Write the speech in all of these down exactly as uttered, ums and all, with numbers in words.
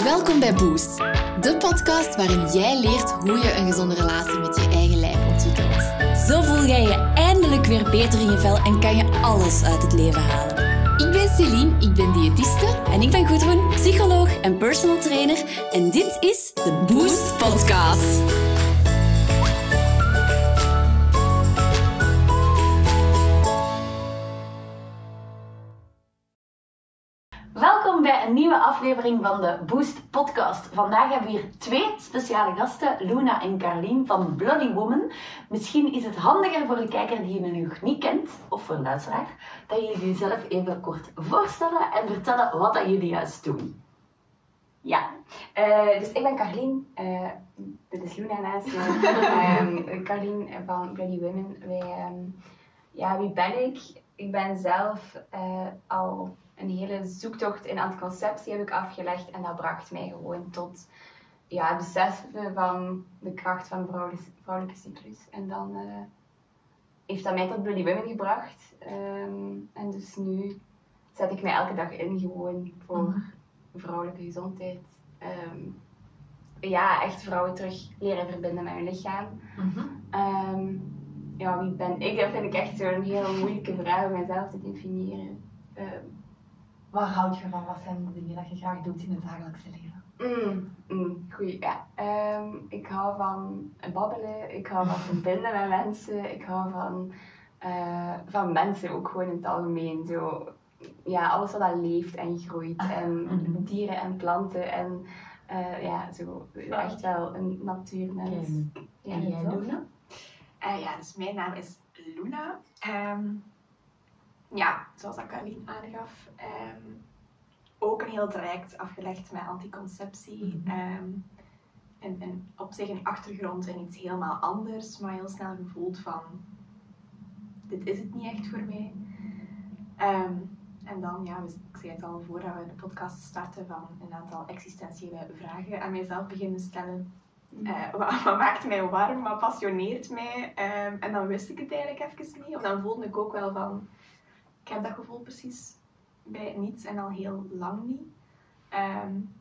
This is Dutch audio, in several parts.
Welkom bij Boost, de podcast waarin jij leert hoe je een gezonde relatie met je eigen lijf ontwikkelt. Zo voel jij je eindelijk weer beter in je vel en kan je alles uit het leven halen. Ik ben Celine, ik ben diëtiste. En ik ben Gudrun, psycholoog en personal trainer. En dit is de Boost Podcast. Welkom bij een nieuwe aflevering van de Boost Podcast. Vandaag hebben we hier twee speciale gasten, Luna en Carlien van Bloody Woman. Misschien is het handiger voor de kijker die je nog niet kent, of voor de luisteraar, dat jullie jezelf even kort voorstellen en vertellen wat dat jullie juist doen. Ja, uh, dus ik ben Carlien, uh, dit is Luna naast me, um, Carlien van Bloody Women. Wij, um, ja, wie ben ik? Ik ben zelf uh, al een hele zoektocht in anticonceptie heb ik afgelegd en dat bracht mij gewoon tot ja, het beseffen van de kracht van de vrouwelijke, vrouwelijke cyclus. En dan uh, heeft dat mij tot Bloody Women gebracht. Um, en dus nu zet ik mij elke dag in gewoon voor mm-hmm. vrouwelijke gezondheid. Um, ja, echt vrouwen terug leren verbinden met hun lichaam. Mm-hmm. Um, ja, wie ben ik? Dat vind ik echt zo'n heel moeilijke vraag om mezelf te definiëren. Um, Waar houd je van? Wat zijn de dingen dat je graag doet in het dagelijkse leven? Mm, mm, goeie, ja. Um, ik hou van babbelen, ik hou van verbinden met mensen, ik hou van, uh, van mensen ook gewoon in het algemeen. Zo, ja, alles wat dat leeft en groeit en dieren en planten en uh, ja, zo echt wel een natuurmens. Okay. Ja, en jij, Luna? Uh, ja, dus mijn naam is Luna. Um, Ja, zoals dat Carlien aangaf, um, ook een heel traject afgelegd met anticonceptie. Mm-hmm. Um, en, en op zich een achtergrond en iets helemaal anders, maar heel snel gevoeld van, dit is het niet echt voor mij. Um, en dan, ja, ik zei het al voordat we de podcast starten, van een aantal existentiële vragen aan mijzelf beginnen stellen. Uh, wat, wat maakt mij warm, wat passioneert mij? Um, en dan wist ik het eigenlijk even niet, of dan voelde ik ook wel van, ik heb dat gevoel precies bij niets en al heel lang niet. Um,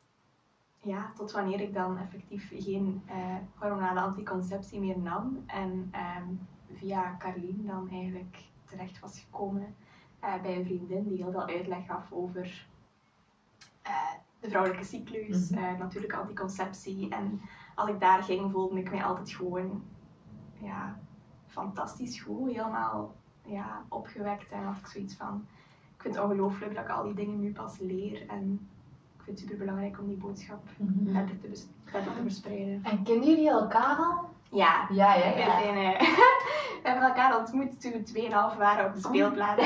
ja, tot wanneer ik dan effectief geen uh, hormonale anticonceptie meer nam. En um, via Carlien dan eigenlijk terecht was gekomen uh, bij een vriendin die heel veel uitleg gaf over uh, de vrouwelijke cyclus, mm-hmm. uh, natuurlijke anticonceptie. En als ik daar ging, voelde ik mij altijd gewoon ja, fantastisch goed, helemaal ja, opgewekt en had ik zoiets van, ik vind het ongelooflijk dat ik al die dingen nu pas leer en ik vind het super belangrijk om die boodschap mm-hmm. verder, te bes- verder te verspreiden. En kennen jullie elkaar al? Ja, ja, ja, ja. We, zijn, uh, we hebben elkaar ontmoet toen we tweeënhalf waren op de speelplaats.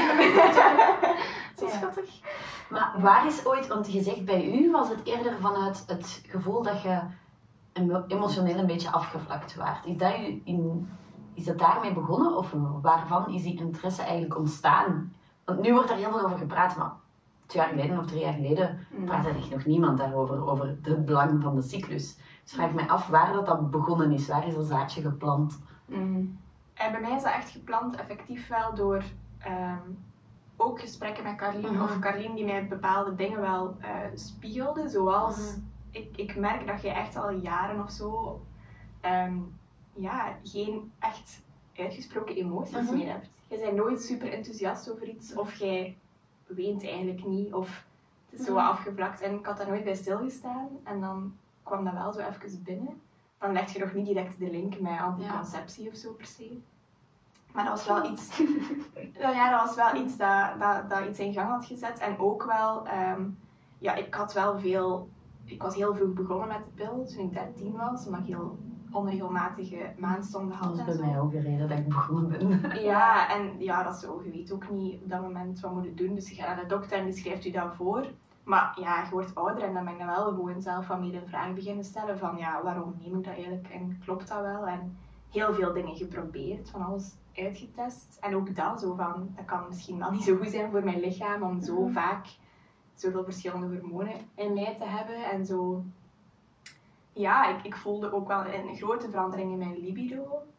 Zo schattig. Maar waar is ooit, want je zegt bij u was het eerder vanuit het gevoel dat je emotioneel een beetje afgevlakt waart. Is dat u in... Is dat daarmee begonnen of waarvan is die interesse eigenlijk ontstaan? Want nu wordt er heel veel over gepraat, maar twee jaar geleden of drie jaar geleden mm. praat er echt nog niemand daarover, over het belang van de cyclus. Dus vraag me af waar dat, dat begonnen is, waar is dat zaadje geplant? Mm. En bij mij is dat echt geplant effectief wel door um, ook gesprekken met Carlien, mm-hmm. of Carlien die mij bepaalde dingen wel uh, spiegelde, zoals mm-hmm. ik, ik merk dat je echt al jaren of zo um, ja, geen echt uitgesproken emoties mm-hmm. meer hebt. Je bent nooit super enthousiast over iets, of jij weent eigenlijk niet, of het is zo mm-hmm. afgevlakt. En ik had daar nooit bij stilgestaan, en dan kwam dat wel zo even binnen. Dan leg je nog niet direct de link met anticonceptie ja. of zo per se. Maar dat was wel iets, ja, dat, was wel iets dat, dat, dat iets in gang had gezet. En ook wel, um, ja, ik had wel veel, ik was heel vroeg begonnen met de pil, toen ik dertien was, omdat ik heel onregelmatige maandstonden had. Dat is bij mij ook de reden dat ik begonnen ben. Ja, en ja, dat is zo. Je weet ook niet op dat moment wat moet je doen. Dus je gaat naar de dokter en die schrijft u dat voor. Maar ja, je wordt ouder en dan ben je wel gewoon zelf wat meer een vraag beginnen stellen van ja, waarom neem ik dat eigenlijk en klopt dat wel? En heel veel dingen geprobeerd, van alles uitgetest. En ook dat, zo van, dat kan misschien wel niet zo goed zijn voor mijn lichaam om zo mm. vaak zoveel verschillende hormonen in mij te hebben. En zo... Ja, ik, ik voelde ook wel een grote verandering in mijn libido.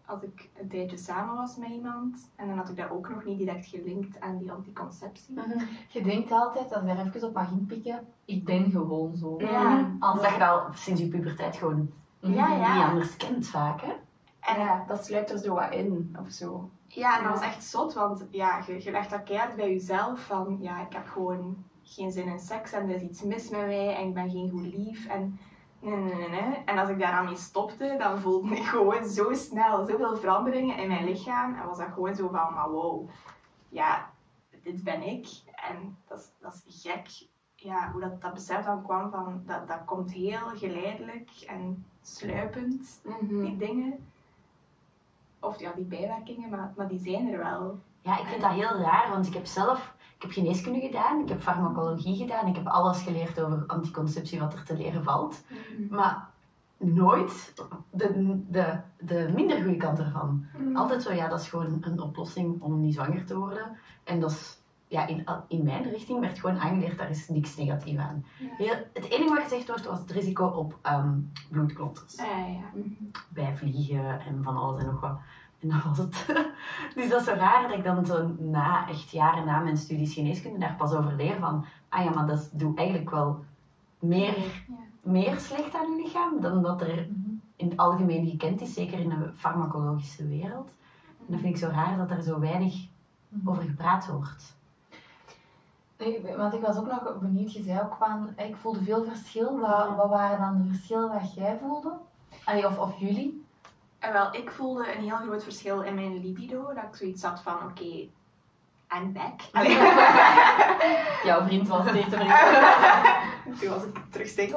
als ik een tijdje samen was met iemand. En dan had ik dat ook nog niet direct gelinkt aan die anticonceptie. Mm-hmm. Je denkt altijd, als ik daar even op mag inpikken, ik ben gewoon zo. Ja, Als omdat je dat sinds je puberteit gewoon Ja, ja. niet anders kent vaak, hè? En Ja, dat sluipt er zo wat in, of zo. Ja, en dat was echt zot, want ja, je, je legt dat keihard bij jezelf van, ja, ik heb gewoon geen zin in seks en er is iets mis met mij en ik ben geen goed lief en nee, nee, nee, nee. En als ik daaraan mee stopte, dan voelde ik gewoon zo snel zoveel veranderingen in mijn lichaam en was dat gewoon zo van, maar wow, ja, dit ben ik en dat is, dat is gek. Ja, hoe dat, dat besef dan kwam van, dat, dat komt heel geleidelijk en sluipend, Mm-hmm. die dingen. Of ja, die bijwerkingen, maar, maar die zijn er wel. Ja, ik vind dat heel raar, want ik heb zelf ik heb geneeskunde gedaan, ik heb farmacologie gedaan, ik heb alles geleerd over anticonceptie wat er te leren valt. Maar nooit de, de, de minder goede kant ervan. Mm. Altijd zo, ja, dat is gewoon een oplossing om niet zwanger te worden. En dat is, ja, in, in mijn richting werd gewoon aangeleerd, daar is niks negatief aan. Heel, het enige wat gezegd wordt was het risico op um, bloedklonters. Ja, ja. Bij vliegen en van alles en nog wat. En dat was het. Dus dat is zo raar dat ik dan zo na, echt jaren na mijn studies geneeskunde daar pas over leer van, ah ja, maar dat doet eigenlijk wel meer, Ja. meer slecht aan je lichaam dan dat er in het algemeen gekend is, zeker in de farmacologische wereld. En dat vind ik zo raar dat er zo weinig over gepraat wordt. Nee, want ik was ook nog benieuwd, je zei ook van, ik voelde veel verschil. Wat, wat waren dan de verschillen dat jij voelde? Allee, of, of jullie? En wel, ik voelde een heel groot verschil in mijn libido. Dat ik zoiets had van, oké, okay, I'm back. Allee. Jouw vriend was zeer tevreden. Toen was ik terug single.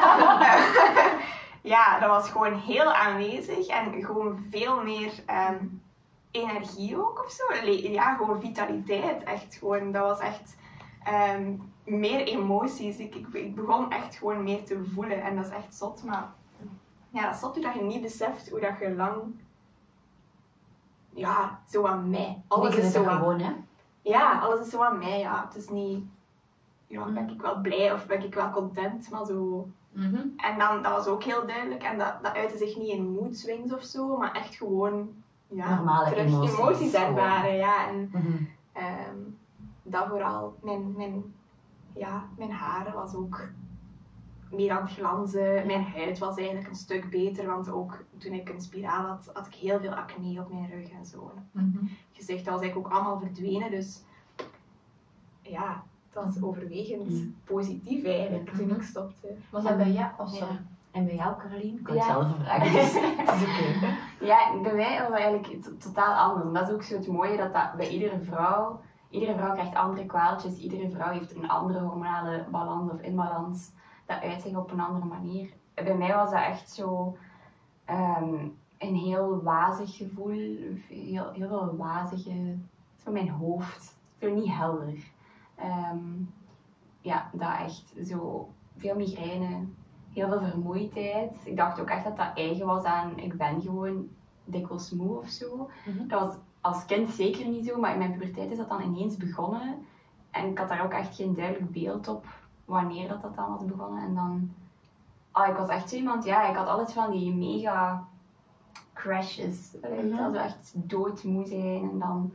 Ja, dat was gewoon heel aanwezig en gewoon veel meer um, energie ook of zo. Le- Ja, gewoon vitaliteit. Echt gewoon, dat was echt um, meer emoties. Ik, ik, ik begon echt gewoon meer te voelen en dat is echt zot. Maar ja, dat is zot dat je niet beseft hoe dat je lang, ja, zo aan mij. Alles Ik is denk zo dat aan, gewoon, hè. ja, alles is zo aan mij. Ja, het is niet, ja, ben ik wel blij of ben ik wel content, maar zo. Mm-hmm. En dan, dat was ook heel duidelijk en dat, dat uitte zich niet in mood swings of zo, maar echt gewoon, ja, Normale terug emoties, emoties gewoon. ervaren, ja. En Mm-hmm. ehm, dat vooral, mijn, mijn, ja, mijn haren was ook meer aan het glanzen, mijn huid was eigenlijk een stuk beter, want ook toen ik een spiraal had, had ik heel veel acne op mijn rug en zo. Mm-hmm. Gezicht, dat was eigenlijk ook allemaal verdwenen, dus ja, het was overwegend Mm. positief eigenlijk toen ik stopte. Was dat bij jou? Of Ja. sorry. En bij jou, Caroline? Ik kan Ja. hetzelfde vragen, dus het is oké. Ja, bij mij was dat eigenlijk t- totaal anders. En dat is ook zo het mooie, dat dat bij iedere vrouw... Iedere vrouw krijgt andere kwaaltjes. Iedere vrouw heeft een andere hormonale balans of inbalans. Dat uit zich op een andere manier. Bij mij was dat echt zo... Um, een heel wazig gevoel. Heel, heel veel wazige... Zo mijn hoofd. Zo niet helder. Um, ja, dat echt zo... Veel migraine. Heel veel vermoeidheid. Ik dacht ook echt dat dat eigen was aan... Ik ben gewoon dikwijls moe of zo. Mhm. Dat was als kind zeker niet zo, maar in mijn puberteit is dat dan ineens begonnen. En ik had daar ook echt geen duidelijk beeld op wanneer dat, dat dan was begonnen. En dan... Oh, ik was echt zo iemand, ja, ik had altijd van die mega crashes. Weet je wel, zo echt doodmoe zijn en dan...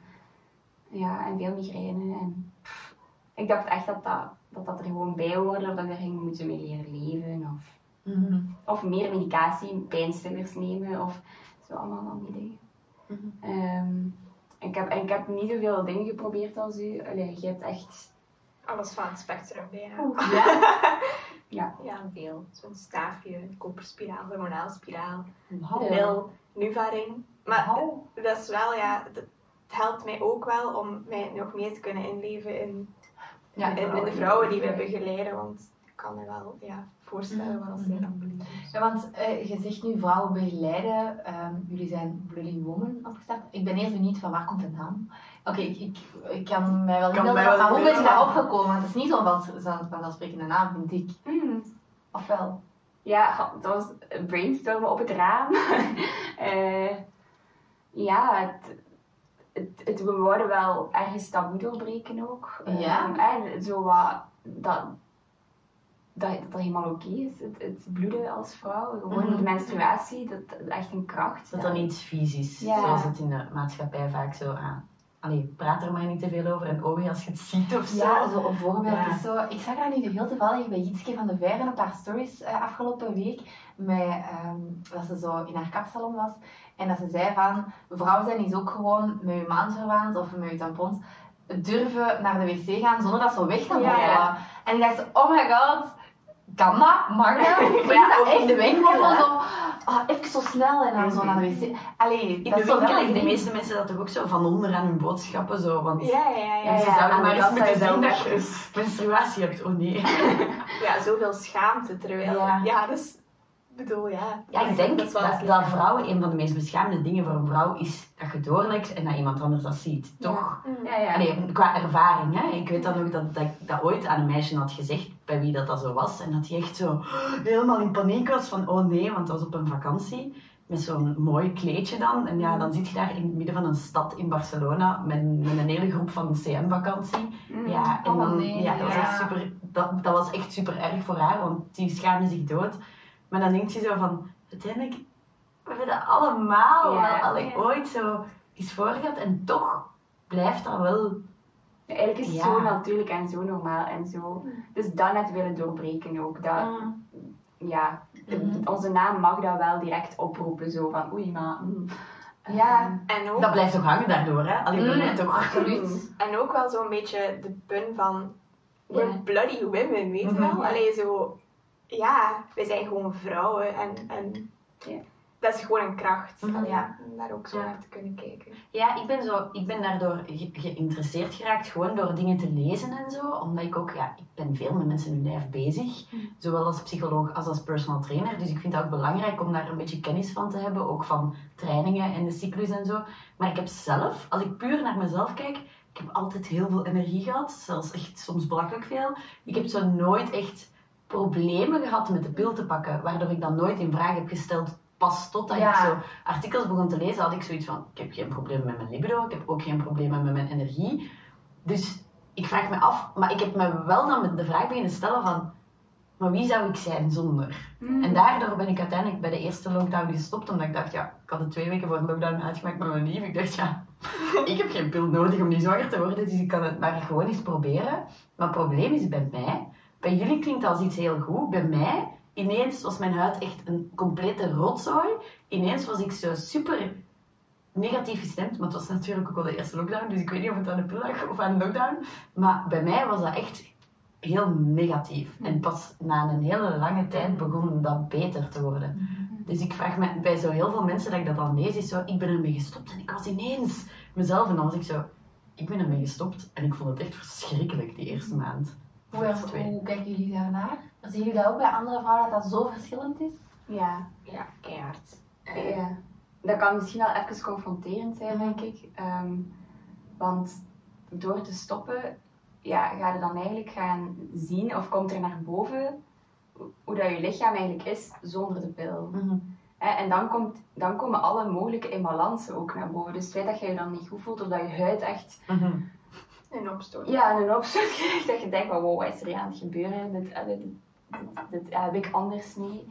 Ja, en veel migraine. En pff, ik dacht echt dat dat, dat dat er gewoon bij hoorde, of dat ik er ging moeten mee leren leven. Of, Mm-hmm. of meer medicatie, pijnstillers nemen, of zo allemaal van die dingen. Mhm. Um, ik, heb, ik heb niet zoveel dingen geprobeerd als u. Allee, je hebt echt... Alles van het spectrum bijna. Ja? Ja. Ja, veel. Zo'n staafje, een koperspiraal, hormonaalspiraal, Wow. pil, Nuvaring. Maar Wow. dat is wel, ja, het helpt mij ook wel om mij nog meer te kunnen inleven in, Ja, in, in de vrouwen die we begeleiden. Want ik kan me wel ja, voorstellen wat als zij dan beleven. Ja, want uh, je zegt nu vrouwen begeleiden. Um, jullie zijn Bloody Woman opgestart. Ik ben eerst benieuwd van waar komt de naam? Oké, okay, ik, ik, ik kan mij wel Kan inbeelden, mij wel maar hoe ben je inbeelden. daar opgekomen? Want het is niet zo'n vanzelf- vanzelfsprekende naam, vind ik. Mm. Of wel? Ja, dat was brainstormen op het raam. uh, ja, het, het, het, we wouden wel ergens taboe doorbreken ook. Ja. Um, en zo wat... Dat, dat, dat dat helemaal oké is. Het, het bloeden als vrouw, gewoon Mhm. de menstruatie, dat, dat is echt een kracht. Dat ja. dan iets fysisch, Ja. zoals het in de maatschappij vaak zo aan. Allee, praat er maar niet te veel over en oei als je het ziet of zo. Ja, zo een voorbeeld Ja. is zo. Ik zag dat nu heel toevallig bij Jitske van de Veeren een paar stories uh, afgelopen week. Met, um, dat ze zo in haar kapsalon was. En dat ze zei van, vrouw zijn is ook gewoon met je maandverband of met je tampons durven naar de wc gaan zonder dat ze weg te Ja, vallen. ja. En ik dacht zo, oh my god, kan dat? Mag dat? Ik Maar ja, dat ook echt in de winkel, gewoon hè. zo, ah, even zo snel en dan zo naar de wc. Allee, In dat de is zo winkel wel leggen de een meeste mensen dat toch ook zo van onder aan hun boodschappen zo. Want Ja, ja, ja. ja, ja, ze ja. zouden aan maar de eens kassa moeten is zien wel dat je menstruatie hebt. Oh nee. Ja, zoveel schaamte. Terwijl, Ja. ja, dus, ik bedoel, ja. Ja, ik denk dat, is wel dat, eens dat lief. vrouwen een van de meest beschaamde dingen voor een vrouw is dat je doorlekt en dat iemand anders dat ziet. Toch? Mm. Ja, ja. Allee, qua ervaring, hè. Ik weet dan ook dat, dat ik dat ooit aan een meisje had gezegd, bij wie dat, dat zo was. En dat hij echt zo helemaal in paniek was van, oh nee, want dat was op een vakantie. Met zo'n mooi kleedje dan. En ja, dan zit je daar in het midden van een stad in Barcelona met, met een hele groep van C M-vakantie. Mm. Ja, en Oh, dan, nee, ja, dat, was ja. echt super, dat, dat was echt super erg voor haar, want die schaamde zich dood. Maar dan denk je zo van, uiteindelijk, we hebben dat allemaal Ja, wel al ja. ooit zo eens voorgehad. En toch blijft dat wel... Ja, eigenlijk is het Ja. zo natuurlijk en zo normaal en zo. Dus dat net willen doorbreken ook. Dat, ja, de- Mhm. onze naam mag dat wel direct oproepen, zo van oei, maar... mm, Ja. En ook, Dat blijft toch hangen daardoor, hè? Alleen bij Mm, mij toch. absoluut. en ook wel zo'n beetje de pun van, we're Ja. bloody women, weet je wel? Mhm. Allee, zo, ja, wij zijn gewoon vrouwen en, en Ja. dat is gewoon een kracht. Mhm. Allee, Ja. om daar ook zo Ja. naar te kunnen kijken. Ja, ik ben, zo, ik ben daardoor ge- geïnteresseerd geraakt, gewoon door dingen te lezen en zo. Omdat ik ook, ja, ik ben veel met mensen in hun lijf bezig. Zowel als psycholoog als als personal trainer. Dus ik vind het ook belangrijk om daar een beetje kennis van te hebben. Ook van trainingen en de cyclus en zo. Maar ik heb zelf, als ik puur naar mezelf kijk, ik heb altijd heel veel energie gehad. Zelfs echt soms belachelijk veel. Ik heb zo nooit echt problemen gehad met de pil te pakken. Waardoor ik dan nooit in vraag heb gesteld. Pas totdat Ja. ik zo artikels begon te lezen, had ik zoiets van, ik heb geen problemen met mijn libido, ik heb ook geen problemen met mijn energie. Dus ik vraag me af, maar ik heb me wel dan met de vraag beginnen stellen van, maar wie zou ik zijn zonder? Mm. En daardoor ben ik uiteindelijk bij de eerste lockdown gestopt, omdat ik dacht, ja, ik had het twee weken voor de lockdown uitgemaakt met mijn lief. Ik dacht, ja, ik heb geen pil nodig om niet zwanger te worden, dus ik kan het maar gewoon eens proberen. Maar het probleem is bij mij, bij jullie klinkt dat als iets heel goed, bij mij... Ineens was mijn huid echt een complete rotzooi. Ineens was ik zo super negatief gestemd. Maar het was natuurlijk ook al de eerste lockdown. Dus ik weet niet of het aan de pil lag of aan de lockdown. Maar bij mij was dat echt heel negatief. En pas na een hele lange tijd begon dat beter te worden. Dus ik vraag me bij zo heel veel mensen dat ik dat dan lees, is zo, ik ben ermee gestopt. En ik was ineens mezelf. En dan was ik zo, ik ben ermee gestopt. En ik vond het echt verschrikkelijk die eerste maand. Hoe, First twee. hoe kijken jullie daarnaar? Zien jullie dat ook bij andere vrouwen, dat dat zo verschillend is? Ja. Ja, keihard. Ja. Dat kan misschien wel even confronterend zijn, denk ik. Ehm, want door te stoppen, ja, ga je dan eigenlijk gaan zien, of komt er naar boven, hoe dat je lichaam eigenlijk is zonder de pil. Mhm. Hè, en dan, komt, dan komen alle mogelijke imbalansen ook naar boven. Dus het feit dat je je dan niet goed voelt, of dat je huid echt Mhm. Een opstoot. ja, een opstoot krijgt, dat je denkt van wow, wat is er hier aan het gebeuren? Dit, eh, dit, dit, dit eh, heb ik anders niet.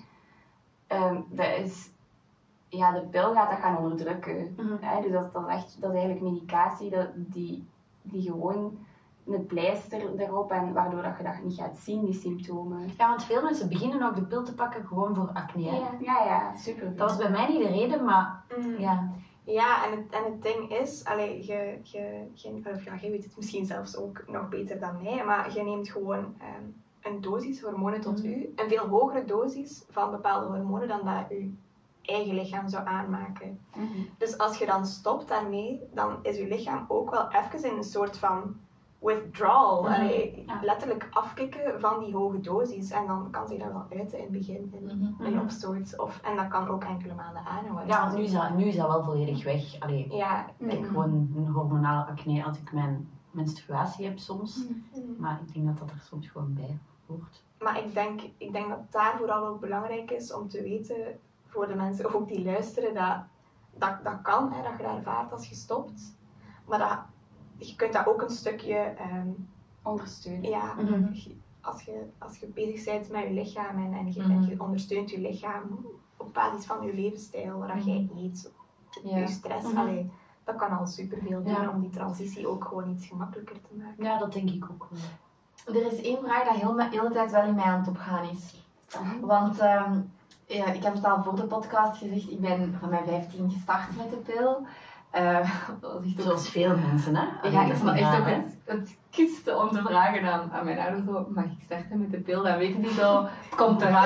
Ehm, dat is, ja, de pil gaat dat gaan onderdrukken. Mhm. Hè? Dus dat, dat, is echt, dat is eigenlijk medicatie dat, die, die gewoon een pleister erop en waardoor dat je dat niet gaat zien, die symptomen. Ja, want veel mensen beginnen ook de pil te pakken gewoon voor acne. hè. Ja, ja, ja, super. Dat was bij mij niet de reden, maar Mm. ja. Ja, en het, en het ding is, allee, je, je, je, of ja, je weet het misschien zelfs ook nog beter dan mij, maar je neemt gewoon ehm, een dosis hormonen tot u, een veel hogere dosis van bepaalde hormonen dan dat je eigen lichaam zou aanmaken. Mhm. Dus als je dan stopt daarmee, dan is je lichaam ook wel even in een soort van withdrawal. Mhm. Allee, Ja. letterlijk afkicken van die hoge dosis. En dan kan zich dat wel uiten in het begin in Mhm. een opstoot. Of, en dat kan ook enkele maanden aanhouden. Ja, want nu is dat, nu is dat wel volledig weg. Allee, Ja, ik heb Mhm. gewoon een hormonale acne als ik mijn menstruatie heb soms. Mhm. Maar ik denk dat dat er soms gewoon bij hoort. Maar ik denk, ik denk dat daar vooral ook belangrijk is om te weten, voor de mensen ook die luisteren, dat dat, dat kan, hè, dat je dat ervaart als je stopt. Maar dat, je kunt dat ook een stukje, ehm, Ondersteunen. ja, Mhm. je- als je, als je bezig bent met je lichaam en, en, je, Mhm. en je ondersteunt je lichaam op basis van je levensstijl, waar Mhm. jij eet, Ja. je stress, Mhm. allee, dat kan al superveel doen Ja. om die transitie ook gewoon iets gemakkelijker te maken. Ja, dat denk ik ook wel. Er is één vraag dat heel, de hele tijd wel in mij aan het opgaan is. Want ehm, ja, ik heb het al voor de podcast gezegd, ik ben van mijn vijftien gestart met de pil. Uh, dat is echt ook- Zoals veel mensen, hè? Ja, Allee, ik dat vond is echt niet ook raar, hè? het, het kutste om te vragen aan, aan mijn ouders, zo, mag ik starten met de pil? Dan weten die zo, het komt eraan.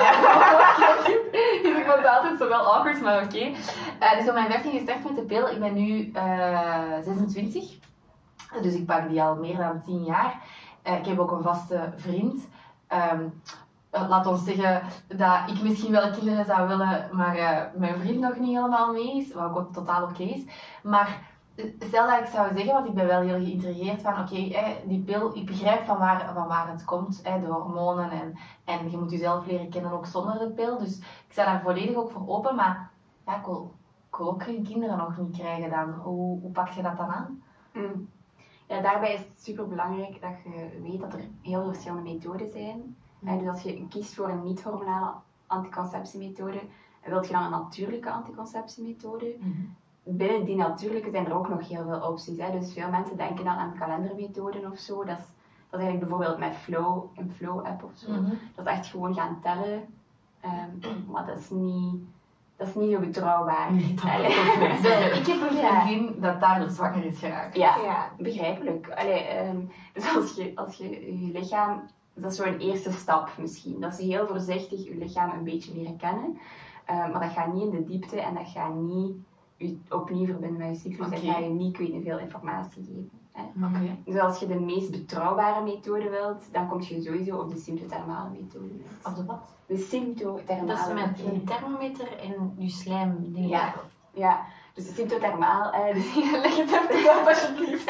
Dus ik vond het altijd zo wel awkward, maar oké. Okay. Uh, dus op mijn vijftien gestart met de pil, ik ben nu uh, zesentwintig. Dus ik pak die al meer dan tien jaar. Uh, ik heb ook een vaste vriend. Um, uh, laat ons zeggen dat ik misschien wel kinderen zou willen, maar uh, mijn vriend nog niet helemaal mee is, wat ook totaal oké okay is. Maar stel dat ik zou zeggen, want ik ben wel heel geïntrigeerd van, oké, okay, die pil, ik begrijp van waar, van waar het komt, hè, de hormonen en, en je moet jezelf leren kennen ook zonder de pil. Dus ik sta daar volledig ook voor open, maar ja, ik wil, ik wil ook geen kinderen nog niet krijgen dan. Hoe, hoe pak je dat dan aan? Mm. Ja, daarbij is het super belangrijk dat je weet dat er heel veel verschillende methoden zijn. Mm. En dus als je kiest voor een niet-hormonale anticonceptiemethode, wil je dan een natuurlijke anticonceptiemethode. Mm. Binnen die natuurlijke zijn er ook nog heel veel opties. Hè. Dus veel mensen denken dan aan kalendermethoden of zo. Dat is, dat is eigenlijk bijvoorbeeld met Flow, een Flow-app of zo. Mm-hmm. Dat is echt gewoon gaan tellen. Um, maar dat is niet... Dat is niet zo betrouwbaar. Nee, dat Allee, ik heb een vriendin ja. dat daardoor zwanger is geraakt. Ja, ja begrijpelijk. Allee, um, dus als je, als je je lichaam... Dat is zo'n eerste stap misschien. Dat is heel voorzichtig je lichaam een beetje leren kennen. Um, maar dat gaat niet in de diepte en dat gaat niet je opnieuw verbinden met je cyclus. Okay. En gaat je niet kun je veel informatie geven. Hè. Okay. Dus als je de meest betrouwbare methode wilt, dan kom je sowieso op de symptothermale methode. Op de wat? De symptothermale. Dat is met een thermometer en je slijm dingen. Ja, ja. Dus de symptothermaal, eh, dus, leg het even op alsjeblieft.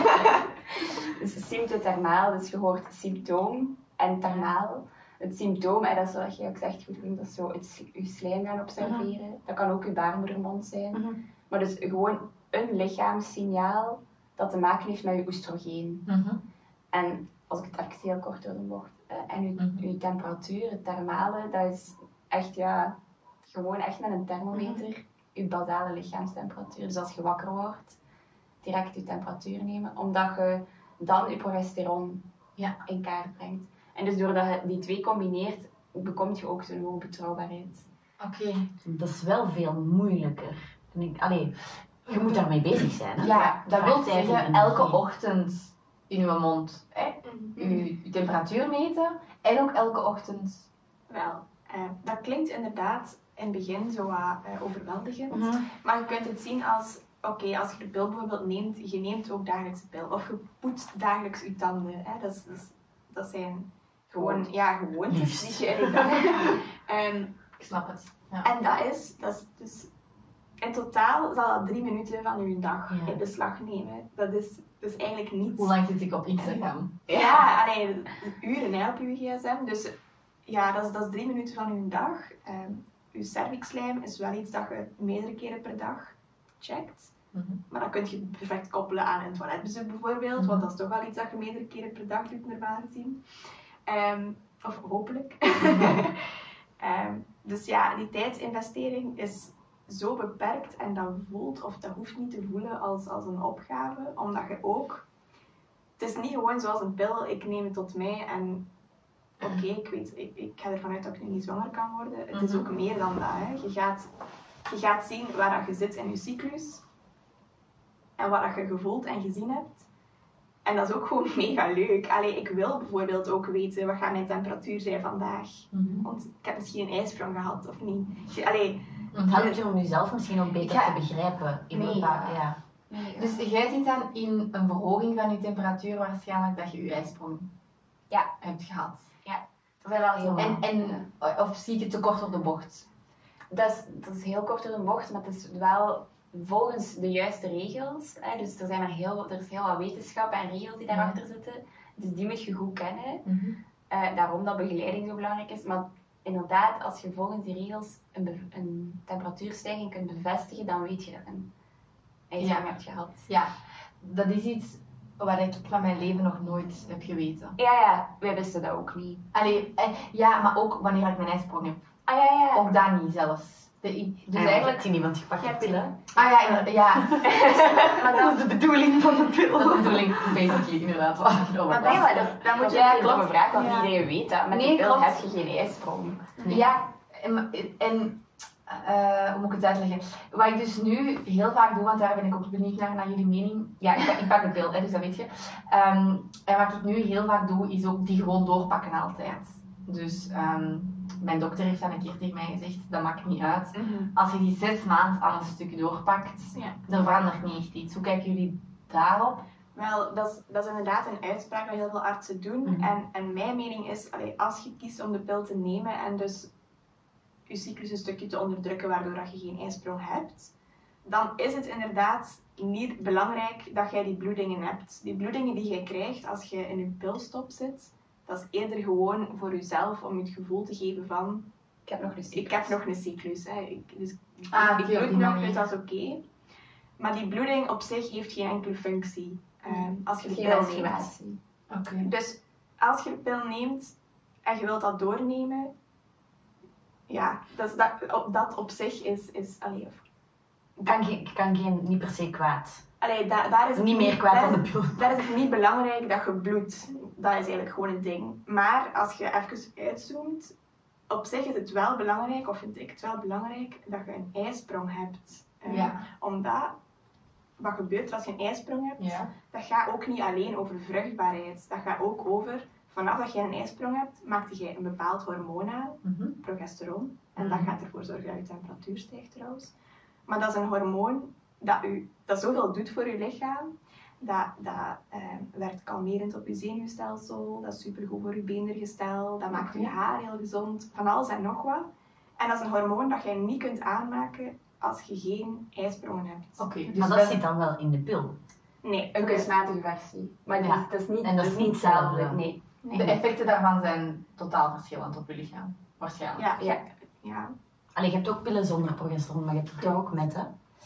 Dus de symptothermaal, dus je hoort symptoom en thermaal. Het symptoom, eh, dat is wat je ook zegt goed doen, dat is zo het, je slijm gaan observeren. Uh-huh. Dat kan ook je baarmoedermond zijn. Uh-huh. Maar dus gewoon een lichaamssignaal dat te maken heeft met je oestrogeen. Uh-huh. En als ik het even heel kort door de bocht. Uh, en je, uh-huh. je temperatuur, het thermale, dat is echt ja, gewoon echt met een thermometer uh-huh. je basale lichaamstemperatuur. Dus als je wakker wordt, direct je temperatuur nemen, omdat je dan je progesteron ja. in kaart brengt. En dus doordat je die twee combineert, bekomt je ook zo'n hoge betrouwbaarheid. Oké. Okay. Dat is wel veel moeilijker. En ik, allee, je moet daarmee bezig zijn. Hè? Ja, dat wil zeggen elke ochtend in je mond hè? Je, je temperatuur meten en ook elke ochtend. Wel, uh, dat klinkt inderdaad in het begin zo uh, overweldigend. Mm-hmm. Maar je kunt het zien als, oké, okay, als je de pil bijvoorbeeld neemt, je neemt ook dagelijks de pil. Of je poetst dagelijks je tanden. Hè? Dat, is, dat, is, dat zijn gewoon, ja, gewoontes die je in je dag um, Ik snap het. Ja. En dat is, dat is dus... In totaal zal dat drie minuten van uw dag ja. in beslag nemen. Dat is dus eigenlijk niets. Hoe lang zit ik op Instagram? Ja, ja alleen uren hè, op uw gsm. Dus ja, dat is, dat is drie minuten van uw dag. Um, uw cervixlijm is wel iets dat je meerdere keren per dag checkt. Mm-hmm. Maar dat kun je perfect koppelen aan een toiletbezoek bijvoorbeeld. Mm-hmm. Want dat is toch wel iets dat je meerdere keren per dag doet, normaal gezien. Um, of hopelijk. Mm-hmm. um, dus ja, die tijdsinvestering is zo beperkt en dat voelt, of dat hoeft niet te voelen als, als een opgave, omdat je ook... Het is niet gewoon zoals een pil, ik neem het tot mij en oké, okay, ik weet, ik, ik ga ervan uit dat ik nu niet zwanger kan worden. Het is ook meer dan dat. Hè. Je, gaat, je gaat zien waar dat je zit in je cyclus en wat dat je gevoeld en gezien hebt. En dat is ook gewoon mega leuk. Allee, ik wil bijvoorbeeld ook weten, wat gaat mijn temperatuur zijn vandaag? Mm-hmm. Want ik heb misschien een ijsprong gehad, of niet? Allee, het helpt je om jezelf misschien ook beter ja. te begrijpen. In nee, bepaalde, ja. Nee, dus jij ziet dan in een verhoging van je temperatuur waarschijnlijk dat je je ijsprong ja. hebt gehad. Ja, dat is wel heel en, en Of zie ik het te kort op de bocht? Dat is, dat is heel kort op de bocht, maar het is wel volgens de juiste regels. Hè. Dus er, zijn er, heel, er is heel wat wetenschap en regels die daarachter ja. zitten. Dus die moet je goed kennen. Mm-hmm. Uh, daarom dat begeleiding zo belangrijk is. Maar inderdaad, als je volgens die regels een, be- een temperatuurstijging kunt bevestigen, dan weet je dat een ijsprong ja. hebt gehad. Ja, dat is iets wat ik van mijn leven nog nooit heb geweten. Ja, ja, wij wisten dat ook niet. Allee, eh, ja, maar ook wanneer ik mijn ijsprong heb. Ah ja, ja. Ook dat niet zelfs. De, ik- dus Dus eigenlijk... eigenlijk... niet, want je pakt Ja, je pillen. Ah ja, inderdaad, ja. Maar dat is de bedoeling van de pil. Dat is de bedoeling, basically, inderdaad. Oh, Maar nee, maar dat, dat moet je Ja, ja, klopt. klopt. vragen, want Ja. iedereen weet dat. Met Nee, die pil klopt. heb je geen ijsprong. Ja, en, en uh, hoe moet ik het uitleggen? Wat ik dus nu heel vaak doe, want daar ben ik ook benieuwd naar, naar jullie mening. Ja, ik, pak- ik pak de pil, hè, dus dat weet je. Um, en wat ik nu heel vaak doe, is ook die gewoon doorpakken altijd. Dus um, mijn dokter heeft dan een keer tegen mij gezegd, dat maakt niet uit. Mhm. Als je die zes maanden aan een stuk doorpakt, Ja. er verandert niet echt iets. Hoe kijken jullie daarop? Wel, dat is, dat is inderdaad een uitspraak dat heel veel artsen doen. Mhm. En, en mijn mening is, allee, als je kiest om de pil te nemen en dus je cyclus een stukje te onderdrukken waardoor dat je geen ijsprong hebt, dan is het inderdaad niet belangrijk dat jij die bloedingen hebt. Die bloedingen die jij krijgt als je in je pilstop zit, dat is eerder gewoon voor jezelf om je het gevoel te geven van Ik heb nog een cyclus. ik heb nog een cyclus. Hè. Ik, dus, Ah, ik oké, op bloed die nog, manier. dus dat is oké. Maar die bloeding op zich heeft geen enkele functie. ehm, als je de Geen pil neemt. menstruatie. Oké. Dus als je de pil neemt en je wilt dat doornemen, ja, dat, is dat, op, dat op zich is, is allee, Kan, geen, kan geen, niet per se kwaad. allee, da, daar is het Niet meer kwaad daar, dan de pil. daar is het niet belangrijk dat je bloedt. Dat is eigenlijk gewoon een ding. Maar als je even uitzoomt, op zich is het wel belangrijk, of vind ik het wel belangrijk, dat je een ijsprong hebt. Eh, Ja. Omdat, wat gebeurt er als je een ijsprong hebt? Ja. Dat gaat ook niet alleen over vruchtbaarheid. Dat gaat ook over, vanaf dat je een ijsprong hebt, maakt je een bepaald hormoon aan, Mhm. progesteron. En dat Mhm. gaat ervoor zorgen dat je temperatuur stijgt trouwens. Maar dat is een hormoon dat, u, dat zoveel doet voor je lichaam. Dat, dat eh, werkt kalmerend op je zenuwstelsel. Dat is supergoed voor je beendergestel. Dat maakt je Oké. haar heel gezond. Van alles en nog wat. En dat is een hormoon dat jij niet kunt aanmaken als je geen ijsprongen hebt. Oké, dus Maar dat dat- zit dan wel in de pil. Nee, Een oké. kunstmatige versie. Maar Ja. dat, is, dat is niet, En dat is dat niet hetzelfde. Nee. Nee. de effecten daarvan zijn totaal verschillend op je lichaam. Waarschijnlijk. Ja, Ja. ja. ja. Allee, je hebt ook pillen zonder progesteron, maar je hebt er toch ook met, hè?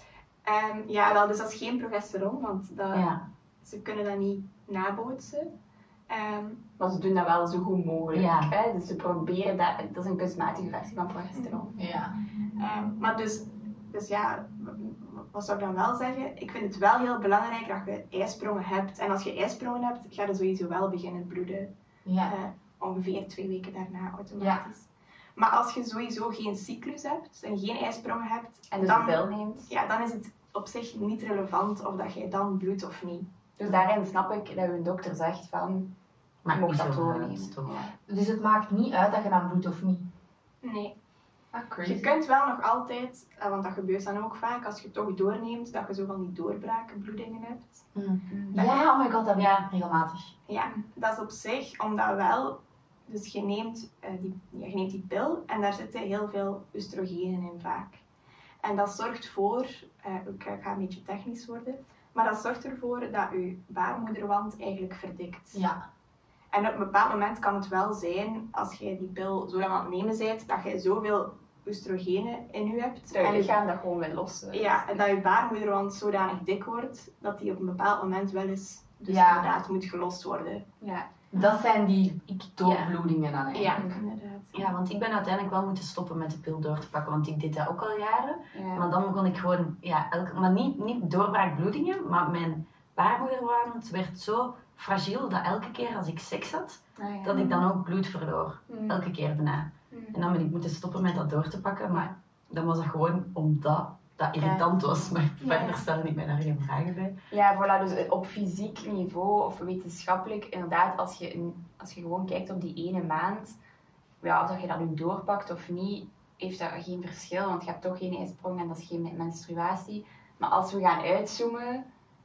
Ehm, ja, wel, dus dat is geen progesteron, want dat, Ja. ze kunnen dat niet nabootsen. Ehm, Maar ze doen dat wel zo goed mogelijk. Ja. Hè? Dus ze proberen dat. Dat is een kunstmatige versie van progesteron. Ja. Ehm, maar dus, dus ja, w- w- wat zou ik dan wel zeggen? Ik vind het wel heel belangrijk dat je ijsprongen hebt. En als je ijsprongen hebt, ga je sowieso wel beginnen bloeden. Ja. Eh, ongeveer twee weken daarna automatisch. Maar als je sowieso geen cyclus hebt en geen ijsprongen hebt, En dus dan, de pil neemt. ja, dan is het op zich niet relevant of dat jij dan bloedt of niet. Dus daarin snap ik dat uw dokter zegt van. Maar Je mocht niet dat zo doornemen. uit, toch? Dus het maakt niet uit dat je dan bloedt of niet. Nee. Ah, Je kunt wel nog altijd, eh, want dat gebeurt dan ook vaak, als je toch doorneemt, dat je zo van die doorbraken bloedingen hebt. Ja, oh my god, dat heb ik Ja. regelmatig. Ja, dat is op zich, omdat wel, dus je neemt, eh, die, ja, je neemt die pil en daar zitten heel veel oestrogenen in vaak. En dat zorgt voor, eh, ik ga een beetje technisch worden, maar dat zorgt ervoor dat je baarmoederwand eigenlijk verdikt. Ja. En op een bepaald moment kan het wel zijn, als jij die pil zo lang aan het nemen bent, dat je zoveel oestrogenen in je hebt. Dat je En- lichaam dat gewoon wil lossen. ja, en dat je baarmoederwand zodanig dik wordt, dat die op een bepaald moment wel eens dus Ja. inderdaad moet gelost worden. Ja. Dat zijn die doorbloedingen dan Ja, eigenlijk. inderdaad. Ja, want ik ben uiteindelijk wel moeten stoppen met de pil door te pakken, want ik deed dat ook al jaren. Ja. Maar dan begon ik gewoon, ja, elke, maar niet, niet doorbraakbloedingen, maar mijn baarmoederwand werd zo fragiel dat elke keer als ik seks had, Ah, ja. dat ik dan ook bloed verloor. Mm. Elke keer daarna. Mm. En dan ben ik moeten stoppen met dat door te pakken, maar dan was dat gewoon omdat dat irritant was. Maar Ja. verder stelde ik mij daar geen vragen bij. Ja, voilà, dus op fysiek niveau of wetenschappelijk, inderdaad, als je, een, als je gewoon kijkt op die ene maand, ja, of dat je dat nu doorpakt of niet, heeft dat geen verschil, want je hebt toch geen ijsprong en dat is geen menstruatie. Maar als we gaan uitzoomen,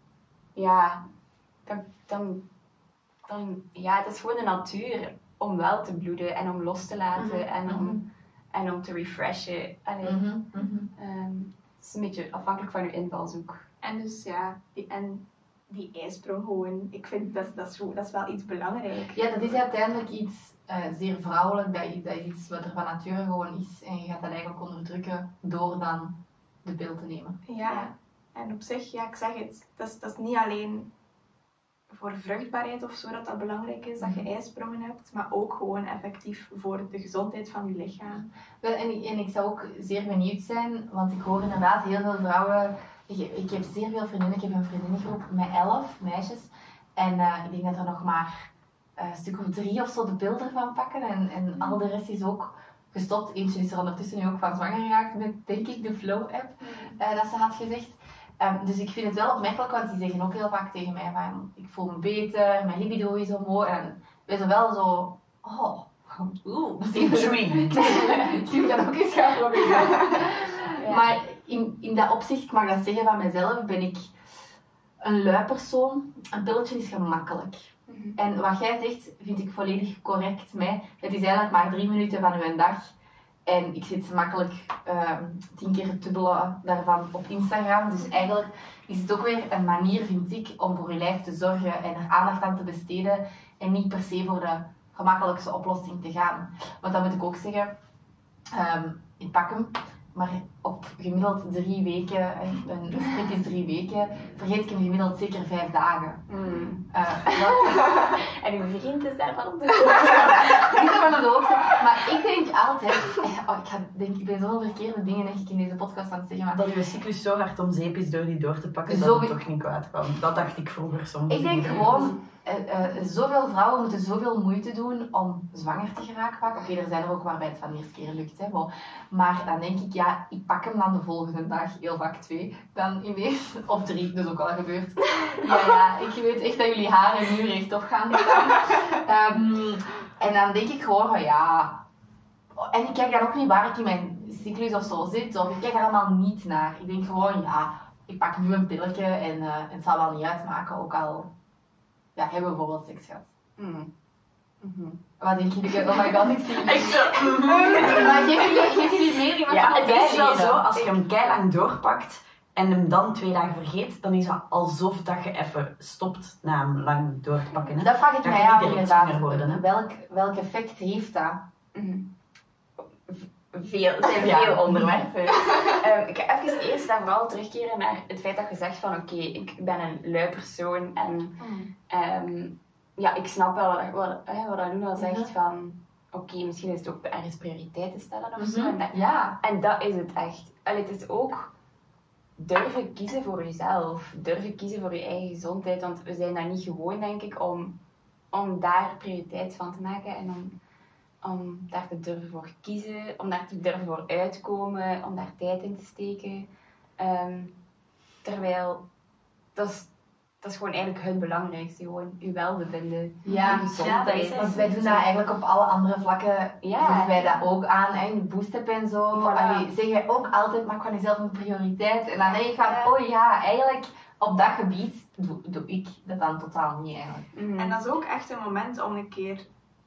ja, dan, dan, dan ja, het is gewoon de natuur om wel te bloeden en om los te laten Mhm, en, om, mhm. en om te refreshen. Allee, Mhm, mhm. ehm, het is een beetje afhankelijk van je invalshoek. En dus ja, die, en die ijsprong gewoon, ik vind dat, dat, is, zo- dat is wel iets belangrijk. Ja, dat is uiteindelijk iets eh, zeer vrouwelijk. Dat is, dat is iets wat er van nature gewoon is. En je gaat dat eigenlijk onderdrukken door dan de pil te nemen. Ja, en op zich, ja, ik zeg het, dat is, dat is niet alleen voor vruchtbaarheid of zo dat dat belangrijk is, dat je ijsprongen hebt, maar ook gewoon effectief voor de gezondheid van je lichaam. Wel, en, ik, en ik zou ook zeer benieuwd zijn, want ik hoor inderdaad heel veel vrouwen. Ik, ik heb zeer veel vriendinnen. Ik heb een vriendinnengroep met elf meisjes. En uh, ik denk dat er nog maar uh, een stuk of drie of zo de pil ervan pakken. En, en al de rest is ook gestopt. Eentje is er ondertussen nu ook van zwanger geraakt met, denk ik, de Flow-app. Uh, dat ze had gezegd. Um, dus ik vind het wel opmerkelijk, want die zeggen ook heel vaak tegen mij van ik voel me beter, mijn libido is omhoog. En we zijn wel zo, oh, oeh, Intrigued. ik zie dat ook eens gaan proberen. Ja. Maar in, in dat opzicht, ik mag dat zeggen van mezelf, ben ik een lui persoon. Een pilletje is gemakkelijk. Mm-hmm. En wat jij zegt, vind ik volledig correct. Mij. Het is eigenlijk maar drie minuten van uw dag. En ik zit makkelijk uh, tien keer te dubbelen daarvan op Instagram. Dus eigenlijk is het ook weer een manier, vind ik, om voor je lijf te zorgen en er aandacht aan te besteden. En niet per se voor de gemakkelijkste oplossing te gaan. Want dat moet ik ook zeggen. Um, ik pak hem, maar op gemiddeld drie weken, een strip is drie weken, vergeet ik hem gemiddeld zeker vijf dagen. Mm. Uh, dat... en uw vriend is daarvan op de hoogte. Niet van de hoogte. Maar ik denk altijd, oh, ik, ga, denk, ik ben zo'n verkeerde dingen denk ik in deze podcast aan het zeggen. Maar... Dat je cyclus zo hard om zeep is door die door te pakken, zo dat het het toch niet kwaad kwam. Dat dacht ik vroeger soms. Ik denk gewoon, uh, uh, zoveel vrouwen moeten zoveel moeite doen om zwanger te geraken vaak. Oké, okay, er zijn er ook waarbij het van de eerste keer lukt. Hè, maar, maar dan denk ik, ja, ik pak hem dan de volgende dag, heel vaak twee, dan ineens, of drie, dus ook al gebeurd. Ja, ja, ik weet echt dat jullie haren nu rechtop gaan staan. Um, en dan denk ik gewoon van, ja... En ik kijk dan ook niet waar ik in mijn cyclus of zo zit, of ik kijk er allemaal niet naar. Ik denk gewoon, ja, ik pak nu een pilletje en uh, het zal wel niet uitmaken, ook al ja, hebben we bijvoorbeeld seks gehad. Mm. Mm-hmm. Wat denk je? Oh my god, ik zie echt zo. Maar geef jullie, geef jullie meer iemand ja, van het is wel zo, als je hem keilang doorpakt en hem dan twee dagen vergeet, dan is het alsof dat je even stopt na hem lang door te pakken. Hè? Dat vraag ik dat mij af inderdaad. Worden, welk, welk effect heeft dat? Mm-hmm. Veel, er zijn ja. veel onderwerpen. um, ik ga even eerst en vooral terugkeren naar het feit dat je zegt van oké, okay, ik ben een lui persoon en mm. um, ja, ik snap wel wat, wat, wat Luna al zegt van oké, okay, misschien is het ook ergens prioriteiten stellen of zo. Mm-hmm. En dat, ja. en dat is het echt. Allee, het is ook durven kiezen voor jezelf, durven kiezen voor je eigen gezondheid, want we zijn daar niet gewoon denk ik om, om daar prioriteit van te maken en om om daar te durven voor kiezen, om daar te durven voor uitkomen, om daar tijd in te steken. Um, terwijl, dat is, dat is gewoon eigenlijk het belangrijkste, gewoon je welbevinden, ja, je gezondheid. Ja, want wij doen dat eigenlijk op alle andere vlakken, ja, doen wij ja. dat ook aan, hè, in Boost-app en zo. Voilà. Allee, zeggen wij ook altijd, maak van jezelf een prioriteit. En dan denk ik van, oh ja, eigenlijk op dat gebied doe, doe ik dat dan totaal niet eigenlijk. Mm. En dat is ook echt een moment om een keer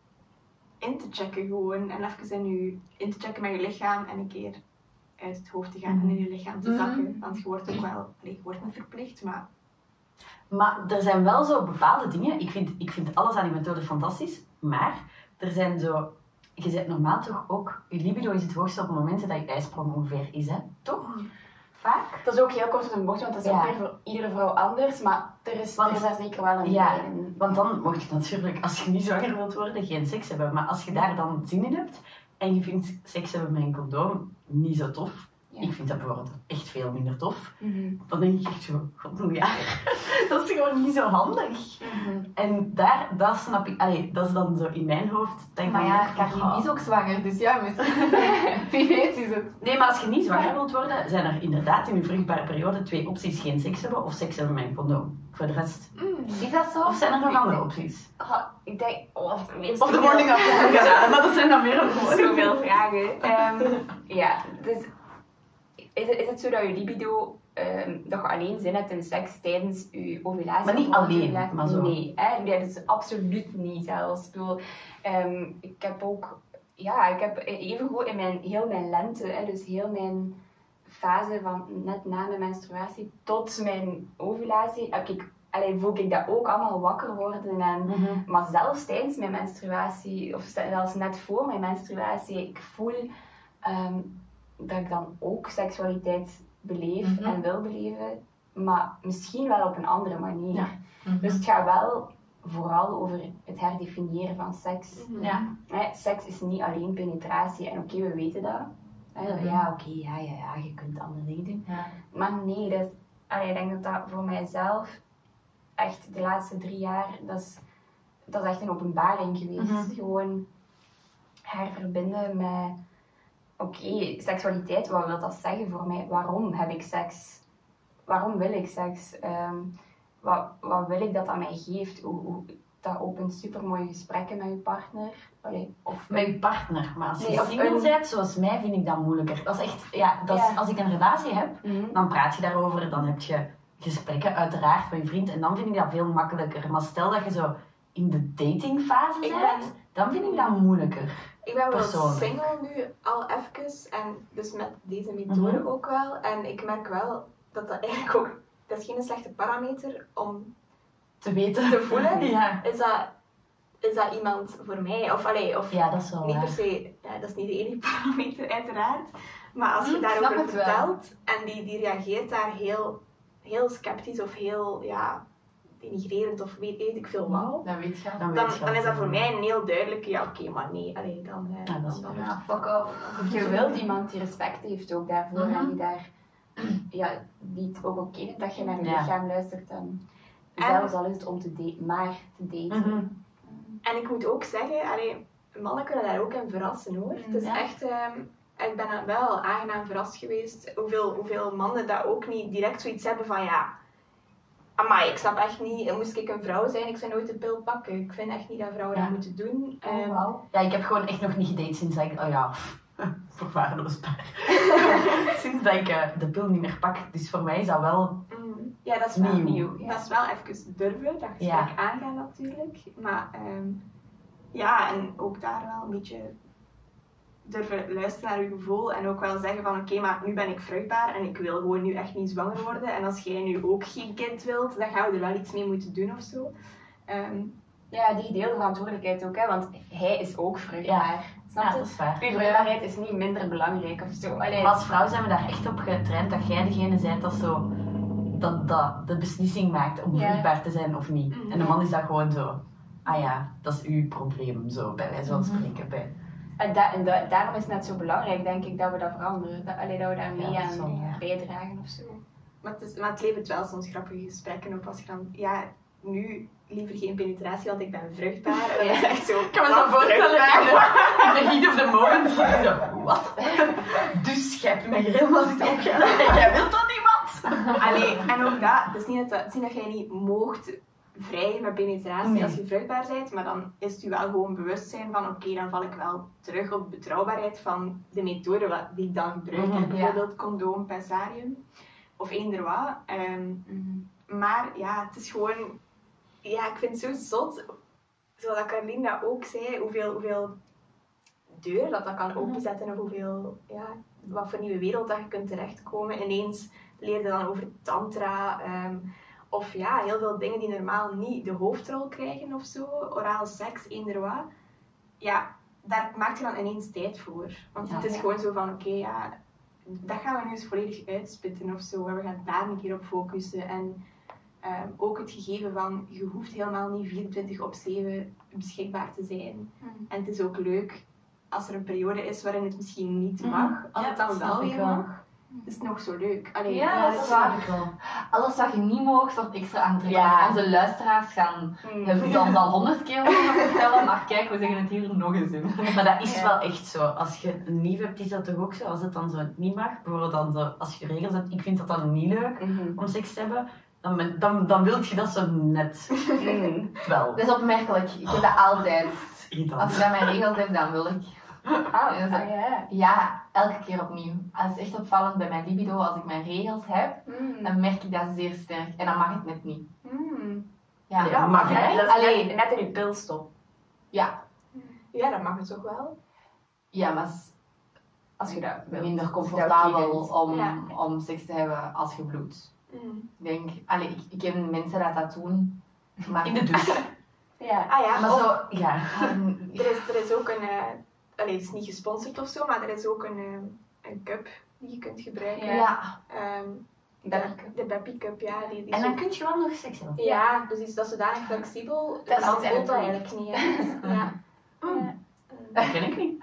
in te checken gewoon en even in, je, in te checken met je lichaam en een keer uit het hoofd te gaan mm-hmm. en in je lichaam te zakken. Mm-hmm. Want je wordt ook wel, nee, je wordt niet verplicht, maar... Maar er zijn wel zo bepaalde dingen, ik vind, ik vind alles aan die methode fantastisch, maar er zijn zo... Je zet normaal toch ook, je libido is het hoogste op het moment dat je ijsprong ongeveer is, hè? Toch? Mm. Vaak? Dat is ook heel kort op de bocht, want dat is ja. ook weer voor iedere vrouw anders, maar er is, want, er is daar zeker wel een ja, in. Want dan mocht je natuurlijk, als je niet zwanger wilt worden, geen seks hebben. Maar als je daar dan zin in hebt en je vindt seks hebben met een condoom niet zo tof, ja. Ik vind dat bijvoorbeeld echt veel minder tof, mm-hmm. dan denk ik echt zo, god ja, dat is gewoon niet zo handig. Mm-hmm. En daar, dat snap ik, allee, dat is dan zo in mijn hoofd. Denk maar dan ja, Karin oh. is ook zwanger, dus ja, wie weet is het. Nee, maar als je niet zwanger wilt worden, zijn er inderdaad in je vruchtbare periode twee opties: geen seks hebben of seks hebben met een condoom. Voor de rest. Mm, is dat zo? Of zijn er nog andere opties? Oh, ik denk, oh, of de morning after. Ja, maar dat zijn dan meer een zoveel vragen. Um, ja, dus is het, is het zo dat je libido, um, dat je alleen zin hebt in seks tijdens je ovulatie? Maar niet alleen, maar zo. Nee, hè? Nee, dat is absoluut niet zelfs. Ik bedoel, um, ik heb ook, ja, ik heb even goed in mijn, heel mijn lente, hè, dus heel mijn fase van net na mijn menstruatie tot mijn ovulatie, heb ik, allee, voel ik dat ook allemaal wakker worden. En, mm-hmm. Maar zelfs tijdens mijn menstruatie, of zelfs net voor mijn menstruatie, ik voel um, dat ik dan ook seksualiteit beleef mm-hmm. en wil beleven, maar misschien wel op een andere manier. Ja. Mhm. Dus het gaat wel vooral over het herdefiniëren van seks. Mhm. Ja. Hè, seks is niet alleen penetratie en oké, we weten dat. Hè, Mhm. Ja, oké, ja, ja, ja, je kunt andere dingen doen. Ja. Maar nee, dat is, allee, ik denk dat dat voor mijzelf echt de laatste drie jaar, dat is, dat is echt een openbaring geweest. Mhm. Gewoon herverbinden met, oké, seksualiteit, wat wil dat zeggen voor mij? Waarom heb ik seks? Waarom wil ik seks? Ehm, wat, wat wil ik dat dat mij geeft? Hoe, hoe, dat opent supermooie gesprekken met je partner. Allee, of Met je partner. Maar als je Nee, of single een- bent, zoals mij, vind ik dat moeilijker. Dat is echt, ja, dat is, Ja. als ik een relatie heb, Mhm. dan praat je daarover, dan heb je gesprekken, uiteraard, met je vriend. En dan vind ik dat veel makkelijker. Maar stel dat je zo in de datingfase Ik bent, ben- dan vind ik dat moeilijker. Ik ben wel Persoonlijk. single nu al even en dus met deze methode Mhm. ook wel. En ik merk wel dat dat eigenlijk ook, dat is geen slechte parameter om Te weten. te voelen. Ja. Is dat, is dat iemand voor mij? Of, allee, of Ja, dat is wel niet per waar. se, ja, dat is niet de enige parameter uiteraard. Maar als je Hm, ik snap daarover het wel. vertelt en die, die reageert daar heel, heel sceptisch of heel ja, denigrerend of weet, weet ik veel wat. Dat weet je. Dan, Dan, weet je dan is dat wel. voor mij een heel duidelijke, ja oké, maar nee, allee, dan, eh, Ja, dat is dan, waar. dan- Ja, fuck off. Je wilt iemand die respect heeft ook daarvoor Mhm. en die daar, ja, die het ook oké vindt dat je naar je Ja. lichaam luistert en En- zelfs al is het om te daten, maar te daten. Mhm. En ik moet ook zeggen, allee, mannen kunnen daar ook in verrassen hoor. Het is Ja. echt, ehm, ik ben wel aangenaam verrast geweest hoeveel, hoeveel mannen dat ook niet direct zoiets hebben van ja, amai, ik snap echt niet, moest ik een vrouw zijn, ik zou nooit de pil pakken. Ik vind echt niet dat vrouwen Ja. dat moeten doen. Oh, Ehm, wauw. Ja, ik heb gewoon echt nog niet gedate sinds dat ik, oh ja, verwaarloosd ben. Sinds dat ik eh, de pil niet meer pak. Dus voor mij is dat wel mm, ja, dat is wel nieuw. nieuw. Ja. Dat is wel even durven, dat gesprek Ja. aangaan natuurlijk. Maar ehm, ja, en ook daar wel een beetje durven luisteren naar je gevoel en ook wel zeggen van oké, maar nu ben ik vruchtbaar en ik wil gewoon nu echt niet zwanger worden. En als jij nu ook geen kind wilt, dan gaan we er wel iets mee moeten doen of zo. Ehm, Ja, die deelt de verantwoordelijkheid ook, hè, want hij is ook vruchtbaar. Snap Ja, je? dat is waar. Uw vruchtbaarheid is niet minder belangrijk of zo. Allee, Maar als vrouw zijn we daar echt op getraind dat jij degene bent dat zo dat, dat de beslissing maakt om Ja. vruchtbaar te zijn of niet. Mhm. En de man is dat gewoon zo, ah ja, dat is uw probleem, zo bij wijze van Mhm. spreken. Bij. En, da- en da- daarom is het net zo belangrijk, denk ik, dat we dat veranderen. Dat, allee, dat we daar mee Ja, dat is wel aan waar. bijdragen of zo. maar, het is, maar het levert wel soms grappige gesprekken op als je dan, ja, nu liever geen penetratie, want ik ben vruchtbaar. En dan is het echt zo, Ik kan me zo wat, voorstellen vruchtbaar? in de, in de heat of the moment. Zo, wat? Dus jij hebt me hier helemaal zitten opgaan. Jij wilt dat niet, wat? Allee, en ook dat, het is niet dat, het is niet dat jij niet moogt vrijen met penetratie Nee. als je vruchtbaar bent, maar dan is het je wel gewoon bewustzijn van oké, dan val ik wel terug op de betrouwbaarheid van de methode wat, die ik dan gebruik. Mhm, heb. ja. Bijvoorbeeld condoom, pessarium of eender wat. Ehm, maar ja, het is gewoon, ja, ik vind het zo zot, zoals Carlien dat ook zei, hoeveel, hoeveel deuren dat dat kan openzetten of hoeveel, ja, wat voor nieuwe wereld dat je kunt terechtkomen. Ineens leer je dan over tantra, ehm, of ja, heel veel dingen die normaal niet de hoofdrol krijgen of zo, oraal seks, eender wat. Ja, daar maak je dan ineens tijd voor. Want Ja. het is Ja. gewoon zo van, oké, ja, dat gaan we nu eens volledig uitspitten of zo. En we gaan daar een keer op focussen. En ehm, ook het gegeven van, je hoeft helemaal niet vierentwintig op zeven beschikbaar te zijn. En het is ook leuk als er een periode is waarin het misschien niet mag. Als Ja, het dan dat wel snap ik weer wel. mag, is het nog zo leuk. Allee, Ja, dat is snap waar. ik wel. Alles wat je niet mag, wordt extra aantrekkelijk. Ja. Onze luisteraars gaan mm. hebben het ons al honderd keer over vertellen, maar kijk, we zeggen het hier nog eens in. Maar dat is Ja. wel echt zo. Als je een lief hebt, is dat toch ook zo? Als het dan zo niet mag, bijvoorbeeld dan zo, als je regels hebt, ik vind dat dan niet leuk om seks te hebben, dan, ben- dan, dan wil je dat zo net wel. Dat is opmerkelijk, ik doe dat altijd. Irritant. Als ik dan mijn regels heb, dan wil ik. Ah, Ja, ah, ja. Ja, elke keer opnieuw. Het is echt opvallend bij mijn libido, als ik mijn regels heb, Mm. dan merk ik dat zeer sterk. En dan mag het net niet. Mm. Ja, Ja, mag hè? het. Dat is Allee, net, net in je pilstop. ja. Ja, dat mag het toch wel. Ja, maar het is Als je dat wilt. minder Als je dat comfortabel oké vindt. om, Ja. om seks te hebben als je bloedt. Mm. Ik denk, allee, ik, ik ken mensen dat dat doen. Maar, In de douche. Ja. Ah ja, Maar of- zo, ja. er, is, er is ook een, uh, allee, het is niet gesponsord of zo, maar er is ook een, uh, een cup die je kunt gebruiken. ja. Ehm, Baby Cup. De Baby Cup, ja. Die, die En dan zo... kun je wel nog seks hebben. Ja, dus die is dat zodanig flexibel. Dat Dat is dat altijd voelt dat een eigenlijk niet. Hè. Ja. Mm. Dat ken ik niet.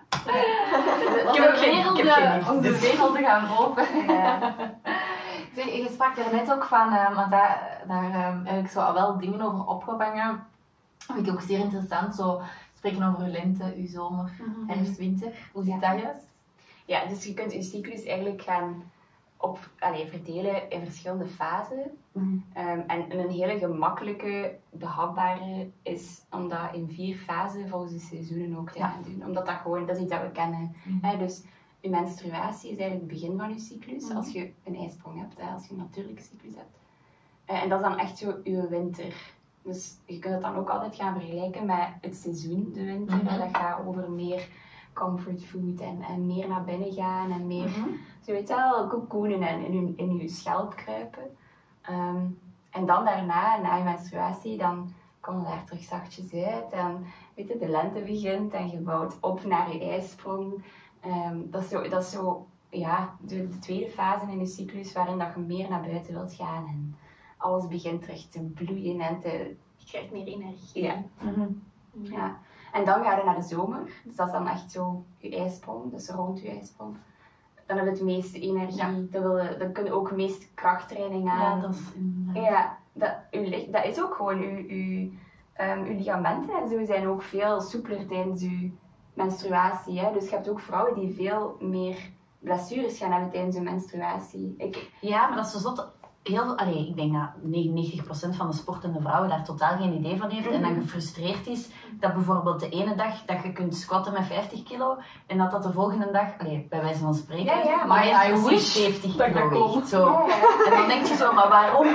Ik heb ook geen- ik heb geen liefde. om de wereld te gaan open. Ja. Zeg, je sprak er net ook van, uh, want daar, daar um, heb ik zo al wel dingen over opgevangen. Vind ik ook zeer interessant, zo spreken over uw lente, uw zomer, Mhm. herfst, winter. Hoe zit dat juist? Ja, dus je kunt je cyclus eigenlijk gaan op, allez, verdelen in verschillende fasen. Mhm. Um, en een hele gemakkelijke, behapbare is om dat in vier fasen volgens de seizoenen ook te Ja. gaan doen. Omdat dat gewoon, dat is iets dat we kennen. Mhm. Hè, dus je menstruatie is eigenlijk het begin van je cyclus, Mhm. als je een ijsprong hebt, hè, als je een natuurlijke cyclus hebt. Uh, en dat is dan echt zo je winter. Dus je kunt het dan ook altijd gaan vergelijken met het seizoen, de winter. Mhm. Hè, dat gaat over meer comfort food en, en meer naar binnen gaan en meer, Mhm. zo weet je wel, cocoonen en in je, in je schelp kruipen. Ehm, en dan daarna, na je menstruatie, dan kom je daar terug zachtjes uit en weet je, de lente begint en je bouwt op naar je ijsprong. Ehm, dat, is zo, dat is zo, ja, de, de tweede fase in je cyclus waarin dat je meer naar buiten wilt gaan en alles begint terug te bloeien en te... Je krijgt meer energie. Ja. Mhm. Ja. En dan ga je naar de zomer, dus dat is dan echt zo je ijsprong, dus rond je ijsprong. Dan heb je het meeste energie, Ja. dan, wil je, dan kun je ook het meest krachttraining aan. Ja, dat is inderdaad. Ja, dat, uw, lich- dat is ook gewoon, uw, uw, um, uw ligamenten en zo zijn ook veel soepeler tijdens uw menstruatie. Hè? Dus je hebt ook vrouwen die veel meer blessures gaan hebben tijdens hun menstruatie. Ik, Ja, maar dat is zo zot. Heel veel, allee, ik denk dat negenennegentig procent van de sportende vrouwen daar totaal geen idee van heeft. En dan gefrustreerd is dat bijvoorbeeld de ene dag dat je kunt squatten met vijftig kilo. En dat dat de volgende dag, allee, bij wijze van spreken, Ja, ja, maar maar I I wish wish zeventig dat kilo dat kon. weegt. Zo. Ja, ja. En dan denk je zo, maar waarom?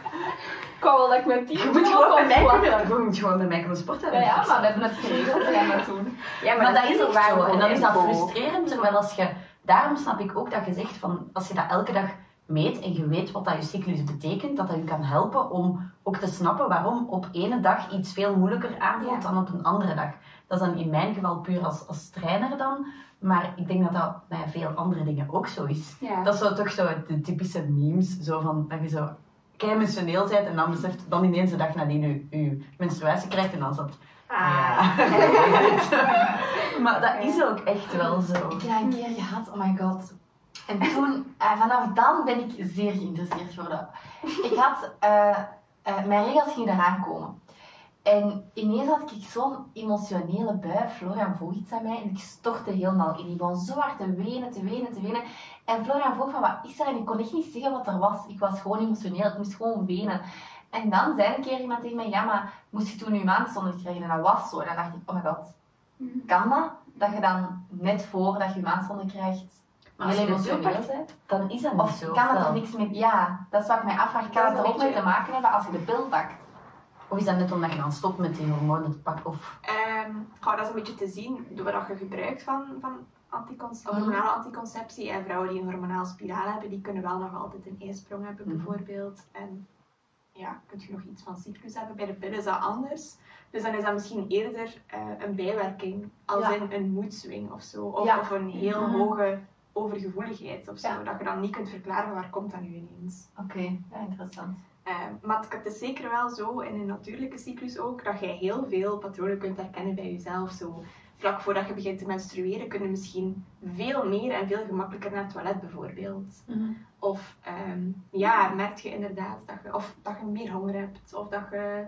Ik wou wel dat ik met die Je moet gewoon bij mij kunnen, je moet gewoon bij mij kunnen sporten. Ja, ja, maar we hebben het geregeld, we gaan dat doen. ja, Maar, dat is zo echt waar zo. voor En dan is dat info. frustrerend, terwijl als je... Daarom snap ik ook dat je zegt van, als je dat elke dag meet en je weet wat dat je cyclus betekent, dat dat je kan helpen om ook te snappen waarom op ene dag iets veel moeilijker aanvoelt Ja. dan op een andere dag. Dat is dan in mijn geval puur als, als trainer dan, maar ik denk dat dat bij veel andere dingen ook zo is. Ja. Dat is zo toch zo de typische memes, zo van, dat je zo kei emotioneel bent en dan beseft, dan ineens de dag nadien je, je menstruatie krijgt en dan zat Ah. ja. Maar dat is ook echt wel zo. Ik heb dat een keer gehad, oh my god. En toen, eh, vanaf dan ben ik zeer geïnteresseerd geworden. Ik had, eh, eh, mijn regels gingen eraan komen. En ineens had ik zo'n emotionele bui. Florian vroeg iets aan mij en ik stortte helemaal in. Ik begon zo hard te wenen, te wenen, te wenen. En Florian vroeg van, wat is er? En ik kon echt niet zeggen wat er was. Ik was gewoon emotioneel, ik moest gewoon wenen. En dan zei een keer iemand tegen mij, ja, maar moest je toen je maandstonden krijgen? En dat was zo. En dan dacht ik, oh my god, kan dat? Dat je dan net voordat je je maandstonden krijgt, Maar als heel je het emotioneel pakt, bent? dan is dat niet Of zo. kan het wel? er niks mee... Ja, dat is wat ik mij afvraag. Kan Dat het is er een ook mee beetje- te maken hebben als je de pil pakt? Of is dat net omdat je dan stopt met die hormonen te pakken? Of... Ehm, goh, dat is een beetje te zien door wat je gebruikt van, van anticon- hormonale anticonceptie. En vrouwen die een hormonaal spiraal hebben, die kunnen wel nog altijd een ijsprong hebben Mhm. bijvoorbeeld. En ja, kun je nog iets van cyclus hebben. Bij de pillen is dat anders. Dus dan is dat misschien eerder eh, een bijwerking, als Ja. in een moedswing of zo. Of, Ja. of een heel Mhm. hoge overgevoeligheid of zo. Ja. Dat je dan niet kunt verklaren waar komt dat nu ineens. Oké, ja, interessant. Eh, maar het is zeker wel zo, in een natuurlijke cyclus ook, dat jij heel veel patronen kunt herkennen bij jezelf. Zo, vlak voordat je begint te menstrueren kun je misschien veel meer en veel gemakkelijker naar het toilet bijvoorbeeld. Of ehm, ja, merk je inderdaad dat je, of dat je meer honger hebt, of dat je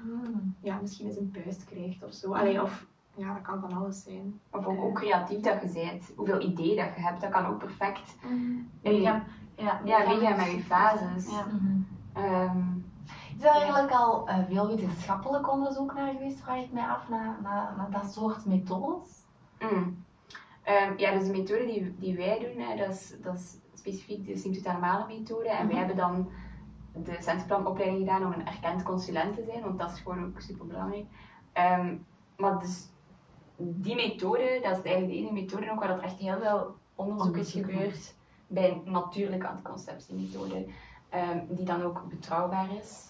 ja, misschien eens een puist krijgt of zo. Allee, of ja, dat kan van alles zijn. Of ook, ook creatief dat je bent, hoeveel ideeën dat je hebt, dat kan ook perfect Ja, ja, ja, meegaan met je fases. Ja. Ehm, Is er eigenlijk al uh, veel wetenschappelijk onderzoek naar geweest, vraag ik mij af, naar, naar, naar dat soort methodes? mm. Ehm, ja, dus de methode die, die wij doen, hè, dat, is, dat is specifiek de symptothermale methode. En wij hebben dan de Centerplan-opleiding gedaan om een erkend consulent te zijn, want dat is gewoon ook super belangrijk. Um, maar dus die methode, dat is eigenlijk de enige methode ook waar er echt heel veel onderzoek is Onderzoek, gebeurd bij een natuurlijke anticonceptiemethode, um, die dan ook betrouwbaar is.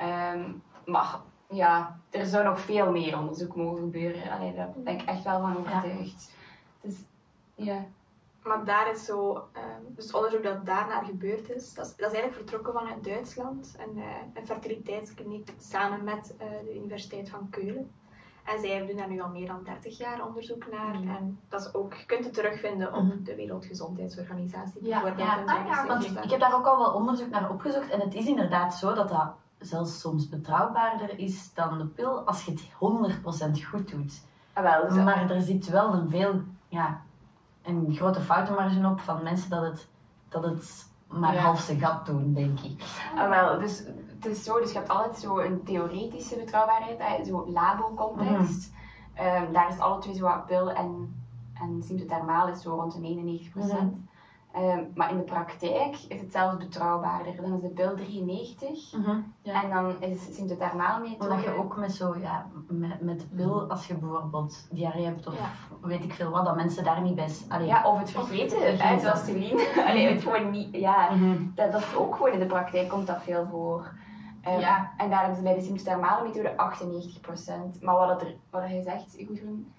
Um, maar ja, er zou nog veel meer onderzoek mogen gebeuren. Allee, daar ben ik echt wel van overtuigd. Dus ja. maar daar is zo, um, dus het onderzoek dat daarnaar gebeurd is, dat is, dat is eigenlijk vertrokken vanuit Duitsland, een, uh, een fertiliteitskliniek samen met uh, de Universiteit van Keulen. En zij doen daar nu al meer dan dertig jaar onderzoek naar. Mm. En dat is ook, je kunt het terugvinden op mm. de Wereldgezondheidsorganisatie ja, bijvoorbeeld. Ja, ah, ja, want ik heb daar ook al wel onderzoek naar opgezocht. En het is inderdaad zo dat dat zelfs soms betrouwbaarder is dan de pil als je het honderd procent goed doet. Ah, wel, zo. Maar er zit wel een veel, ja, een grote foutenmarge op van mensen dat het, dat het maar ja. half zijn gat doen, denk ik. Ah, wel, dus het is zo, dus je hebt altijd zo een theoretische betrouwbaarheid, zo labo-context. Mm. Um, daar is alle twee zo wat pil en, en symptothermaal is zo rond de eenennegentig procent. Mm. Um, maar in de praktijk is het zelfs betrouwbaarder. Dan is de pil drieënnegentig mm-hmm, ja. en dan is het symptothermaal methode. Omdat je ook met zo, ja, met, met de pil, als je bijvoorbeeld diarree hebt of ja. weet ik veel wat, dat mensen daar niet bij... Allee, ja, of het vergeten, vergeten. Zoals Celine. Allee, het gewoon niet... Ja, mm-hmm. dat, dat is ook gewoon in de praktijk komt dat veel voor. Um, ja. En daar hebben ze bij de symptothermale methode achtennegentig procent. Maar wat, er, wat hij zegt, Gudrun,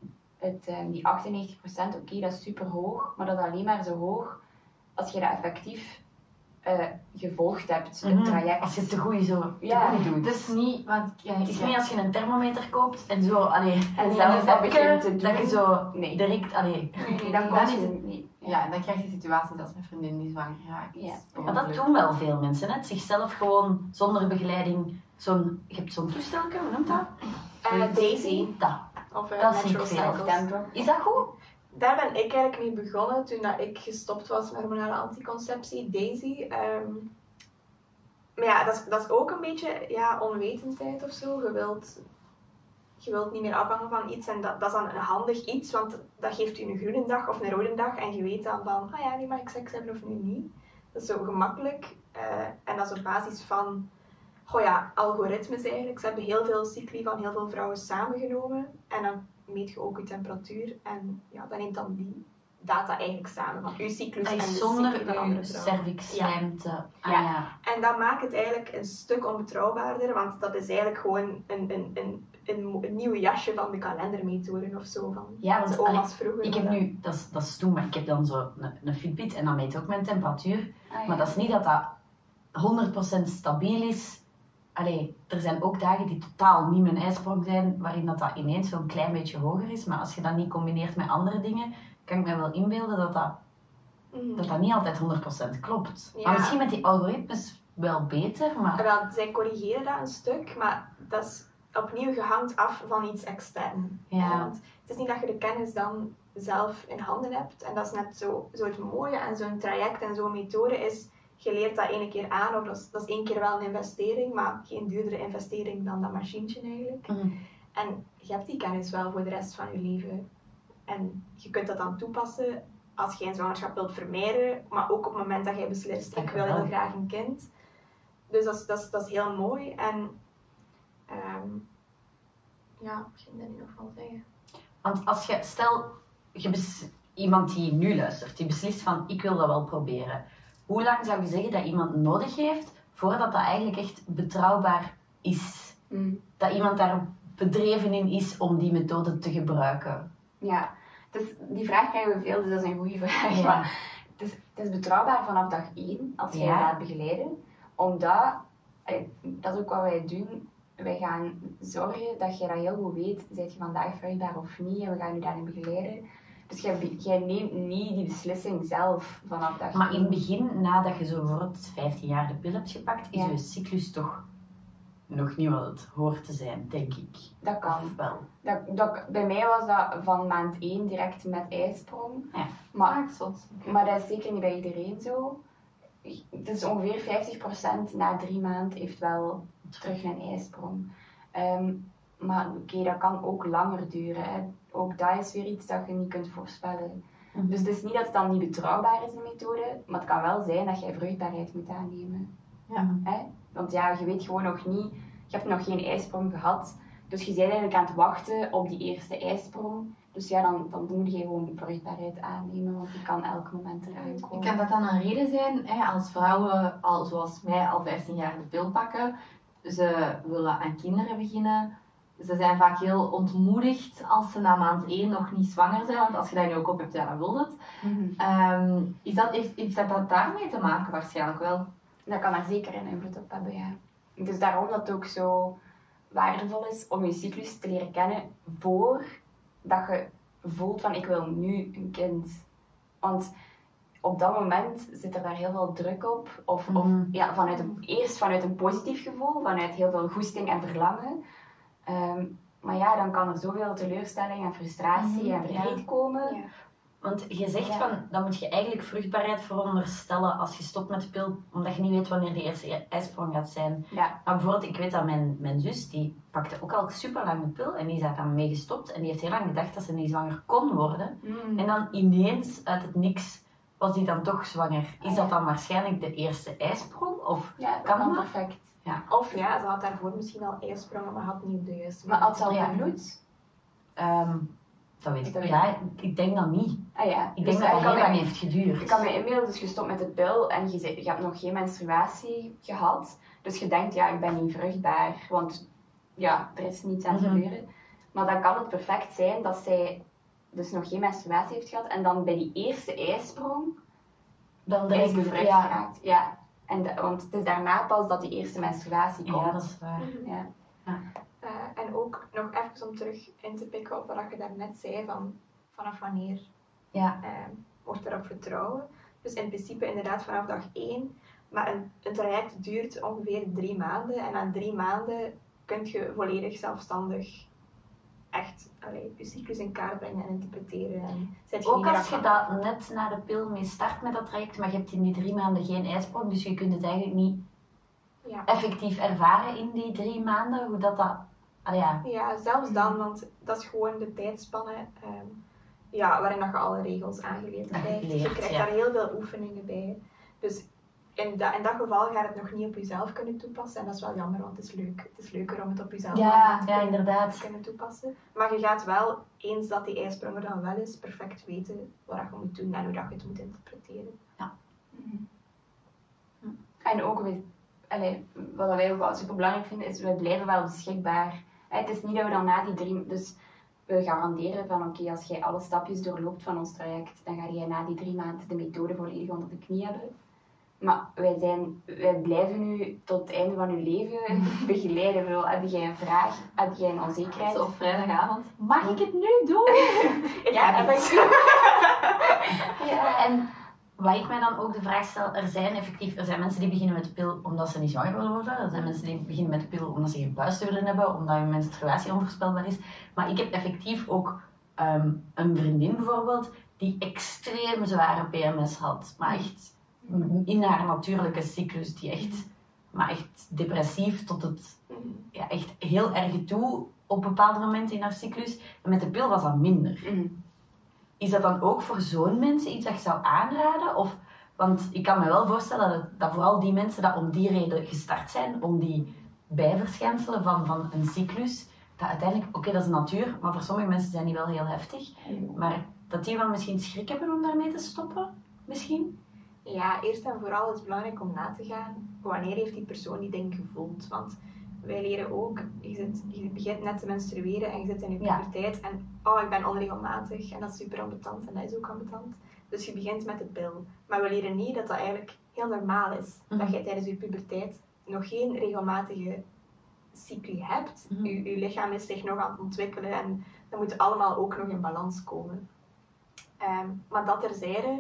het, um, die achtennegentig procent, oké, okay, dat is super hoog, maar dat is alleen maar zo hoog als je dat effectief uh, gevolgd hebt, mm-hmm. het traject. Als je het te goed zo te ja. goed doet. Dus niet, want ja, het is ja. niet als je een thermometer koopt en zo, allee, en zelf dat begint te doen, dat je zo nee. direct, allee. Nee, nee, dan dan komt is je het, niet. Ja, dan krijg je situaties als mijn vriendin die zwanger raakt. Ja. Maar dat doen wel veel mensen, hè? Zichzelf gewoon zonder begeleiding, zo'n, je hebt zo'n toestelje, hoe noemt dat? Uh, Daisy. Dat. Of uh, dat zie ik Natural veel. Cycles. Is dat goed? Daar ben ik eigenlijk mee begonnen toen dat ik gestopt was met hormonale anticonceptie, Daisy. Um, maar ja, dat is, dat is ook een beetje ja, onwetendheid of zo. Je wilt, je wilt niet meer afhangen van iets en dat, dat is dan een handig iets, want dat geeft u een groene dag of een rode dag en je weet dan van, ah ja, nu mag ik seks hebben of nu niet. Dat is zo gemakkelijk uh, en dat is op basis van, goh ja, algoritmes eigenlijk. Ze hebben heel veel cycli van heel veel vrouwen samengenomen en dan meet je ook je temperatuur en ja, dan neemt dan die data eigenlijk samen van uw cyclus en de zonder cycli van andere uw vrouwen. cervixslijm te... Ah, ja. ja. En dat maakt het eigenlijk een stuk onbetrouwbaarder, want dat is eigenlijk gewoon een, een, een, een, een nieuw jasje van de kalendermethoden of zo, van Ja, want de oma's allee, vroeger. ik heb nu, dat is, dat is toen, maar ik heb dan zo een, een Fitbit en dan meet ook mijn temperatuur. Ah, ja. Maar dat is niet dat dat honderd procent stabiel is. Allee, er zijn ook dagen die totaal niet mijn ijsprong zijn, waarin dat, dat ineens zo'n klein beetje hoger is. Maar als je dat niet combineert met andere dingen, kan ik me wel inbeelden dat dat, mm. dat, dat niet altijd honderd procent klopt. Ja. Maar misschien met die algoritmes wel beter, maar... Wel, zij corrigeren dat een stuk, maar dat is opnieuw gehangt af van iets extern. Ja. Want het is niet dat je de kennis dan zelf in handen hebt. En dat is net zo, zo het mooie aan zo'n traject en zo'n methode is... Je leert dat ene keer aan, of dat is, dat is één keer wel een investering, maar geen duurdere investering dan dat machientje eigenlijk. Mm. En je hebt die kennis wel voor de rest van je leven. En je kunt dat dan toepassen als je een zwangerschap wilt vermijden, maar ook op het moment dat jij beslist, ik wil heel graag een kind. Dus dat is, dat is, dat is heel mooi. En um, ja, ik ging dat nu nog wel zeggen. Want als je, stel, je bes, iemand die nu luistert, die beslist van, ik wil dat wel proberen. Hoe lang zou je zeggen dat iemand nodig heeft voordat dat eigenlijk echt betrouwbaar is? Mm. Dat iemand daar bedreven in is om die methode te gebruiken? Ja, dus die vraag krijgen we veel, dus dat is een goede vraag. Ja. Maar het, is, het is betrouwbaar vanaf dag één als je ja. je laat begeleiden. Omdat, dat is ook wat wij doen, wij gaan zorgen dat je dat heel goed weet. Zijt je vandaag vruchtbaar of niet en we gaan je daarin begeleiden. Dus jij, jij neemt niet die beslissing zelf vanaf dag Maar in het begin, nadat je zo bijvoorbeeld vijftien jaar de pil hebt gepakt, is ja. je cyclus toch nog niet wat het hoort te zijn, denk ik. Dat kan. Of wel. Dat, dat, bij mij was dat van maand één direct met ijsprong. Ja. Maar, okay. maar dat is zeker niet bij iedereen zo. Het is ongeveer vijftig procent na drie maanden heeft wel terug een ijsprong. Um, maar oké, okay, dat kan ook langer duren. Hè. Ook dat is weer iets dat je niet kunt voorspellen. Mm-hmm. Dus het is niet dat het dan niet betrouwbaar is, de methode, maar het kan wel zijn dat jij vruchtbaarheid moet aannemen. Ja. Hè? Want ja, je weet gewoon nog niet, je hebt nog geen ijsprong gehad, dus je bent eigenlijk aan het wachten op die eerste ijsprong. Dus ja, dan, dan moet je gewoon vruchtbaarheid aannemen, want die kan elk moment eraan komen. Kan dat dan een reden zijn, hè, als vrouwen, al, zoals mij, al vijftien jaar de pil pakken, ze willen aan kinderen beginnen, ze zijn vaak heel ontmoedigd als ze na maand één nog niet zwanger zijn. Want als je daar nu ook op hebt, ja, dan wil het. Mm-hmm. Um, is dat, heeft, heeft dat, dat daarmee te maken? Waarschijnlijk wel. Dat kan daar zeker een invloed op hebben, ja. Dus daarom dat het ook zo waardevol is om je cyclus te leren kennen voordat je voelt van ik wil nu een kind. Want op dat moment zit er daar heel veel druk op. Of, of Mhm. ja, vanuit een, eerst vanuit een positief gevoel, vanuit heel veel goesting en verlangen. Um, maar ja, dan kan er zoveel teleurstelling en frustratie Mhm, en verdriet komen. Ja. Want je zegt Ja. van, dan moet je eigenlijk vruchtbaarheid veronderstellen als je stopt met de pil, omdat je niet weet wanneer de eerste ijsprong gaat zijn. Ja. Maar bijvoorbeeld, ik weet dat mijn, mijn zus, die pakte ook al super lang de pil en die is daar dan mee gestopt. En die heeft heel lang gedacht dat ze niet zwanger kon worden. Mm. En dan ineens, uit het niks, was die dan toch zwanger. Is Ah, dat ja. dan waarschijnlijk de eerste ijsprong? Of Ja, dat kan kan dat? perfect. Of ja, ze had daarvoor misschien al ijsprongen, maar had niet op de juiste Maar had ze al Ja. gebloed? Ehm, dat weet ik Dat niet. weet Ja, ik denk dat niet. Ah ja. Ik Dus denk dat dat kan heel mij- lang heeft geduurd. Ik kan me inbeelden, dus je stopt met de pil en je, zit- je hebt nog geen menstruatie gehad. Dus je denkt, ja, ik ben niet vruchtbaar, want ja, er is niets aan het Mhm. gebeuren. Maar dan kan het perfect zijn dat zij dus nog geen menstruatie heeft gehad en dan bij die eerste ijsprong Dan is direct bevrucht ja. geraakt. Ja. En de- want het is daarna pas dat die eerste menstruatie komt. Ja, dat is waar. Ja. Uh, en ook nog even om terug in te pikken op wat je daarnet zei, van vanaf wanneer Ja. uh, wordt erop vertrouwen. Dus in principe inderdaad vanaf dag één. Maar een, een traject duurt ongeveer drie maanden. En na drie maanden kun je volledig zelfstandig echt allee, je cyclus in kaart brengen en interpreteren. En zet je Ook niet meer als je afhankelijk. dat net na de pil mee start met dat traject, maar je hebt in die drie maanden geen ijsprong, dus je kunt het eigenlijk niet Ja. effectief ervaren in die drie maanden, hoe dat dat... Ah ja, Ja, zelfs dan, want dat is gewoon de tijdspanne ehm, ja, waarin dat je alle regels aangeleerd krijgt. Je Leert, krijgt ja. daar heel veel oefeningen bij. Dus in, dat in dat geval gaat het nog niet op jezelf kunnen toepassen. En dat is wel jammer, want het is leuk. Het is leuker om het op jezelf ja, te ja, kunnen- inderdaad. te kunnen toepassen. Maar je gaat wel, eens dat die ijsprong er dan wel is, perfect weten wat je moet doen en hoe dat je het moet interpreteren. En ook, we, allee, wat wij ook wel super belangrijk vinden, is we blijven wel beschikbaar. Eh, Het is niet dat we dan na die drie, dus we garanderen van oké, als jij alle stapjes doorloopt van ons traject, dan ga jij na die drie maanden de methode volledig onder de knie hebben. Maar wij, zijn, wij blijven u tot het einde van uw leven begeleiden. Ik bedoel, heb jij een vraag, heb jij een onzekerheid? Zo op vrijdagavond. Mag ik het nu doen? Ja, heb ik. Ja, en wat ik mij dan ook de vraag stel, er zijn effectief, er zijn mensen die beginnen met de pil omdat ze niet zwanger willen worden. Er zijn mensen die beginnen met de pil omdat ze geen puisten willen hebben, omdat hun menstruatie onvoorspelbaar is. Maar ik heb effectief ook ehm, een vriendin bijvoorbeeld, die extreem zware P M S had. Maar echt in haar natuurlijke cyclus, die echt, maar echt depressief tot het, ja, echt heel erg toe op bepaalde momenten in haar cyclus. En met de pil was dat minder. Mm. Is dat dan ook voor zo'n mensen iets dat je zou aanraden? Of, want ik kan me wel voorstellen dat, het, dat vooral die mensen dat om die reden gestart zijn, om die bijverschijnselen van, van een cyclus, dat uiteindelijk, oké, dat is natuur, maar voor sommige mensen zijn die wel heel heftig. Maar dat die wel misschien schrik hebben om daarmee te stoppen, misschien? Ja, eerst en vooral is het belangrijk om na te gaan, wanneer heeft die persoon die ding gevoeld? Want wij leren ook, je, zit, je begint net te menstrueren en je zit in je Ja. puberteit en oh, ik ben onregelmatig en dat is super ambetant en dat is ook ambetant. Dus je begint met de pil. Maar we leren niet dat dat eigenlijk heel normaal is. Mhm. Dat jij tijdens je puberteit nog geen regelmatige cycli hebt. Mhm. je, je lichaam is zich nog aan het ontwikkelen en dat moet allemaal ook nog in balans komen. Ehm, maar dat terzijde,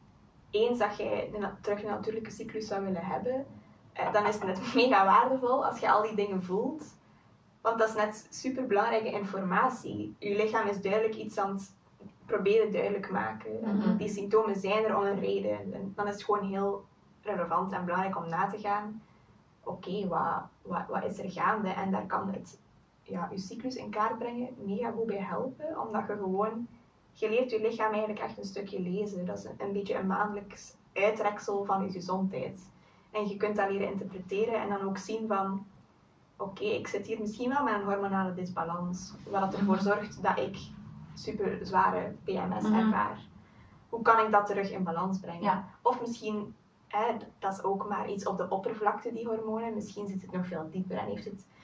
eens dat jij de, na- terug een natuurlijke cyclus zou willen hebben, eh, dan is het net mega waardevol als je al die dingen voelt. Want dat is net super belangrijke informatie. Je lichaam is duidelijk iets aan het proberen duidelijk maken. Mhm. Die symptomen zijn er om een reden. En dan is het gewoon heel relevant en belangrijk om na te gaan. Oké, wat, wat, wat is er gaande? En daar kan het ja, je cyclus in kaart brengen mega goed bij helpen. Omdat je gewoon, je leert je lichaam eigenlijk echt een stukje lezen. Dat is een, een beetje een maandelijks uitreksel van je gezondheid. En je kunt dat leren interpreteren en dan ook zien van, oké, ik zit hier misschien wel met een hormonale disbalans. Wat ervoor zorgt dat ik super zware P M S Mhm. ervaar. Hoe kan ik dat terug in balans brengen? Ja. Of misschien, hè, dat is ook maar iets op de oppervlakte, die hormonen. Misschien zit het nog veel dieper en heeft het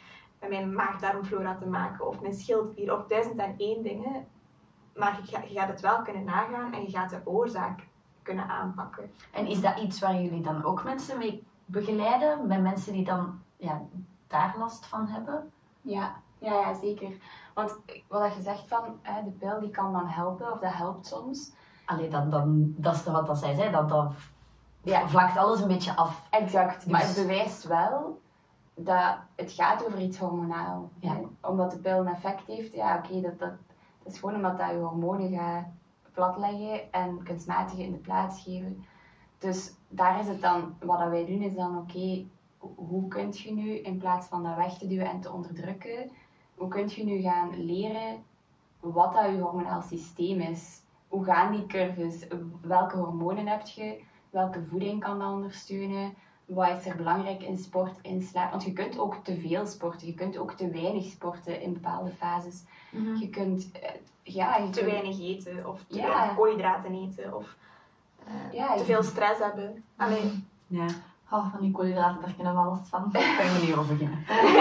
met mijn maag-darmflora te maken of mijn schildklier of duizend en één dingen. Maar je, je gaat het wel kunnen nagaan en je gaat de oorzaak kunnen aanpakken. En is dat iets waar jullie dan ook mensen mee begeleiden? Bij mensen die dan ja, daar last van hebben? Ja, ja, ja, zeker. Want wat je zegt van, hè, de pil die kan dan helpen, of dat helpt soms. Allee, dan, dan, dat is wat dat zij zei, dat, dat Ja. vlakt alles een beetje af. Exact, Dus- maar het bewijst wel dat het gaat over iets hormonaal. Ja. Hè. Omdat de pil een effect heeft, ja oké, dat, dat, dat is gewoon omdat dat je hormonen gaat platleggen en kunstmatig in de plaats geven. Dus daar is het dan, wat dat wij doen is dan oké, hoe kun je nu in plaats van dat weg te duwen en te onderdrukken, hoe kun je nu gaan leren wat dat je hormonaal systeem is? Hoe gaan die curves? Welke hormonen heb je? Welke voeding kan dat ondersteunen? Wat is er belangrijk in sport, in slaap? Want je kunt ook te veel sporten, je kunt ook te weinig sporten in bepaalde fases. Mm-hmm. Je kunt, eh, ja, je Te kunt- weinig eten of te Ja. weinig koolhydraten eten of eh, Ja, te je- veel stress hebben. Allee, Ja, Oh, van die koolhydraten, daar kunnen we alles van. daar kan je niet over beginnen.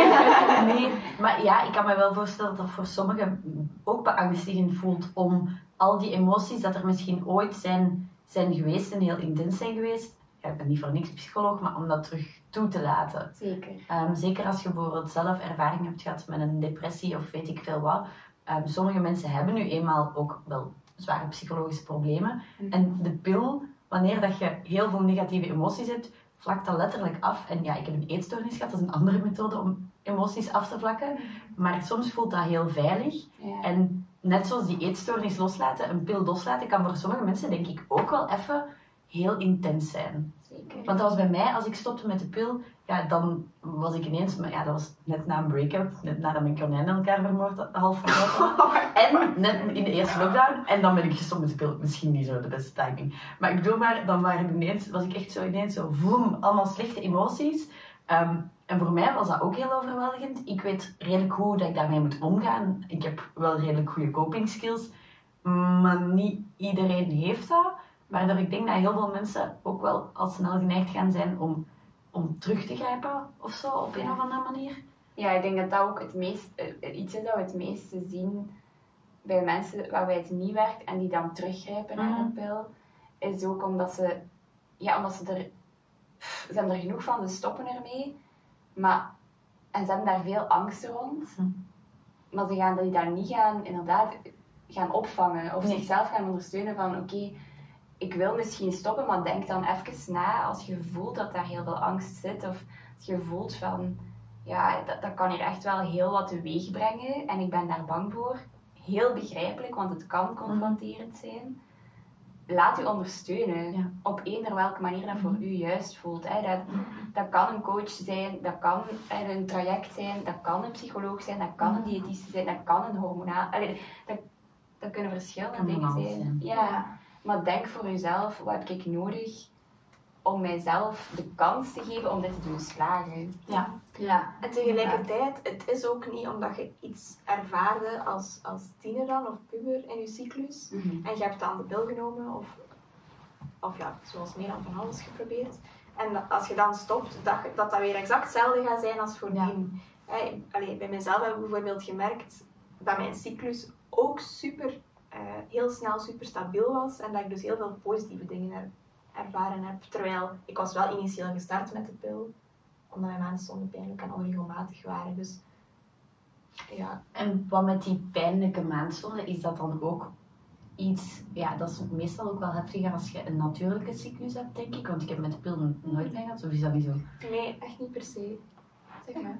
Nee, maar ja, ik kan me wel voorstellen dat dat voor sommigen ook beangstigend voelt om al die emoties dat er misschien ooit zijn, zijn geweest en heel intens zijn geweest. Ja, ik ben niet voor niks psycholoog, maar om dat terug toe te laten. Zeker. Um, zeker als je bijvoorbeeld zelf ervaring hebt gehad met een depressie of weet ik veel wat. Um, sommige mensen hebben nu eenmaal ook wel zware psychologische problemen. En de pil, wanneer dat je heel veel negatieve emoties hebt, vlakt dat letterlijk af. En ja, ik heb een eetstoornis gehad, dat is een andere methode om emoties af te vlakken. Maar soms voelt dat heel veilig. Ja. En net zoals die eetstoornis loslaten, een pil loslaten, kan voor sommige mensen denk ik ook wel even heel intens zijn. Zeker. Want dat was bij mij, als ik stopte met de pil, ja, dan was ik ineens, maar ja, dat was net na een break-up, net nadat mijn konijn elkaar vermoord had, half vermoord had. En net in de eerste lockdown, en dan ben ik gestopt met de pil. Misschien niet zo de beste timing. Maar ik bedoel maar, dan waren ineens, was ik echt zo ineens zo, voem, allemaal slechte emoties. Um, en voor mij was dat ook heel overweldigend. Ik weet redelijk goed dat ik daarmee moet omgaan. Ik heb wel redelijk goede coping skills, maar niet iedereen heeft dat. Waardoor ik denk dat heel veel mensen ook wel al snel geneigd gaan zijn om, om terug te grijpen of zo, op een of andere manier. Ja, ik denk dat dat ook het meest, uh, iets is dat we het meeste zien bij mensen waarbij het niet werkt en die dan teruggrijpen naar een pil, is ook omdat ze, ja, omdat ze er, pff, ze hebben er genoeg van, ze stoppen ermee, maar, en ze hebben daar veel angst rond, Hm. maar ze gaan die daar niet gaan, inderdaad, gaan opvangen of Nee. zichzelf gaan ondersteunen van, oké, okay, ik wil misschien stoppen, maar denk dan even na als je voelt dat daar heel veel angst zit of als je voelt van, ja, dat, dat kan hier echt wel heel wat teweeg brengen en ik ben daar bang voor. Heel begrijpelijk, want het kan confronterend zijn. Laat u ondersteunen, Ja. op eender welke manier dat voor u juist voelt. Hè. Dat, dat kan een coach zijn, dat kan een traject zijn, dat kan een psycholoog zijn, dat kan een diëtiste zijn, dat kan een hormonaal... Allee, dat, dat kunnen verschillende Kan van dingen alles zijn. zijn. Ja. Maar denk voor jezelf, wat heb ik nodig om mijzelf de kans te geven om dit te doen slagen? Ja. Ja. En tegelijkertijd, het is ook niet omdat je iets ervaarde als, als tiener dan, of puber in je cyclus. Mhm. En je hebt dan de pil genomen, of, of ja, zoals meer dan van alles geprobeerd. En dat- als je dan stopt, dat je- dat, dat weer exact hetzelfde gaat zijn als voordien. Hey, allee, bij mezelf heb ik bijvoorbeeld gemerkt dat mijn cyclus ook super, eh, heel snel super stabiel was. En dat ik dus heel veel positieve dingen er, ervaren heb. Terwijl ik was wel initieel gestart met de pil, omdat mijn maandstonden pijnlijk en onregelmatig waren. Dus ja, En wat met die pijnlijke maandstonden, is dat dan ook iets, ja, dat is meestal ook wel heftiger als je een natuurlijke cyclus hebt, denk ik. Want ik heb met de pil nooit mee gehad, of is dat niet zo? nee, echt niet per se. Zeg maar.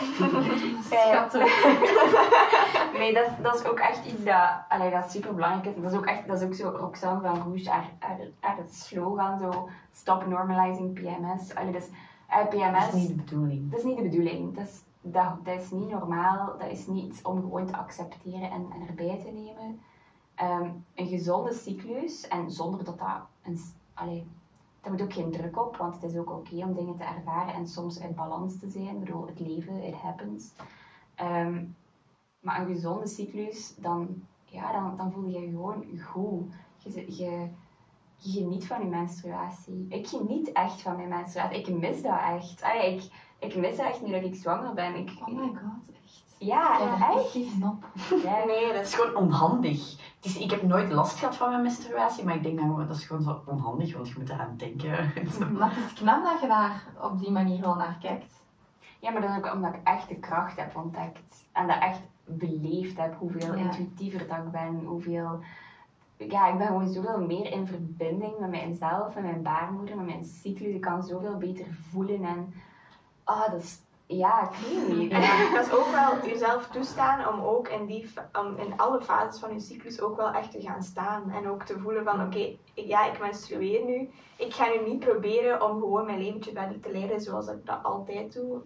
Nee, dat, is- dat is ook echt iets dat, allee, dat super belangrijk is. Dat is ook echt, dat is ook zo Roxanne van Rouge, haar, haar, haar slogan, zo stop normalizing P M S. Allee, dus, eh, P M S, Dat is niet de bedoeling. dat is niet de bedoeling. Dat is, dat, dat is niet normaal, dat is niet iets om gewoon te accepteren en, en erbij te nemen. Ehm, een gezonde cyclus, en zonder dat dat een, allee, daar moet ook geen druk op, want het is ook oké om dingen te ervaren en soms uit balans te zijn. Ik bedoel, het leven, it happens. Ehm, maar een gezonde cyclus, dan, ja, dan, dan voel je je gewoon goed. Je, je, je geniet van je menstruatie. Ik geniet echt van mijn menstruatie. Ik mis dat echt. Allee, ik, ik mis dat echt nu dat ik zwanger ben. Ik, Oh my god, Ja, Ja, echt? echt knop. Ja. Nee, dat is gewoon onhandig. Het is, ik heb nooit last gehad van mijn menstruatie, maar ik denk dan gewoon, dat is gewoon zo onhandig, want je moet eraan denken. Maar het is knap dat je daar op die manier wel naar kijkt. Ja, maar dat is ook omdat ik echt de kracht heb ontdekt. En dat echt beleefd heb, hoeveel Ja. intuïtiever dat ik ben, hoeveel... Ja, ik ben gewoon zoveel meer in verbinding met mijzelf, met mijn baarmoeder, met mijn cyclus. Ik kan zoveel beter voelen en... Ah, dat is... Ja, ik weet niet. En ja, dat is ook wel jezelf toestaan om ook in, die, om in alle fases van je cyclus ook wel echt te gaan staan. En ook te voelen van, oké, okay, ja, ik menstrueer nu. Ik ga nu niet proberen om gewoon mijn leventje verder te leiden zoals ik dat altijd doe.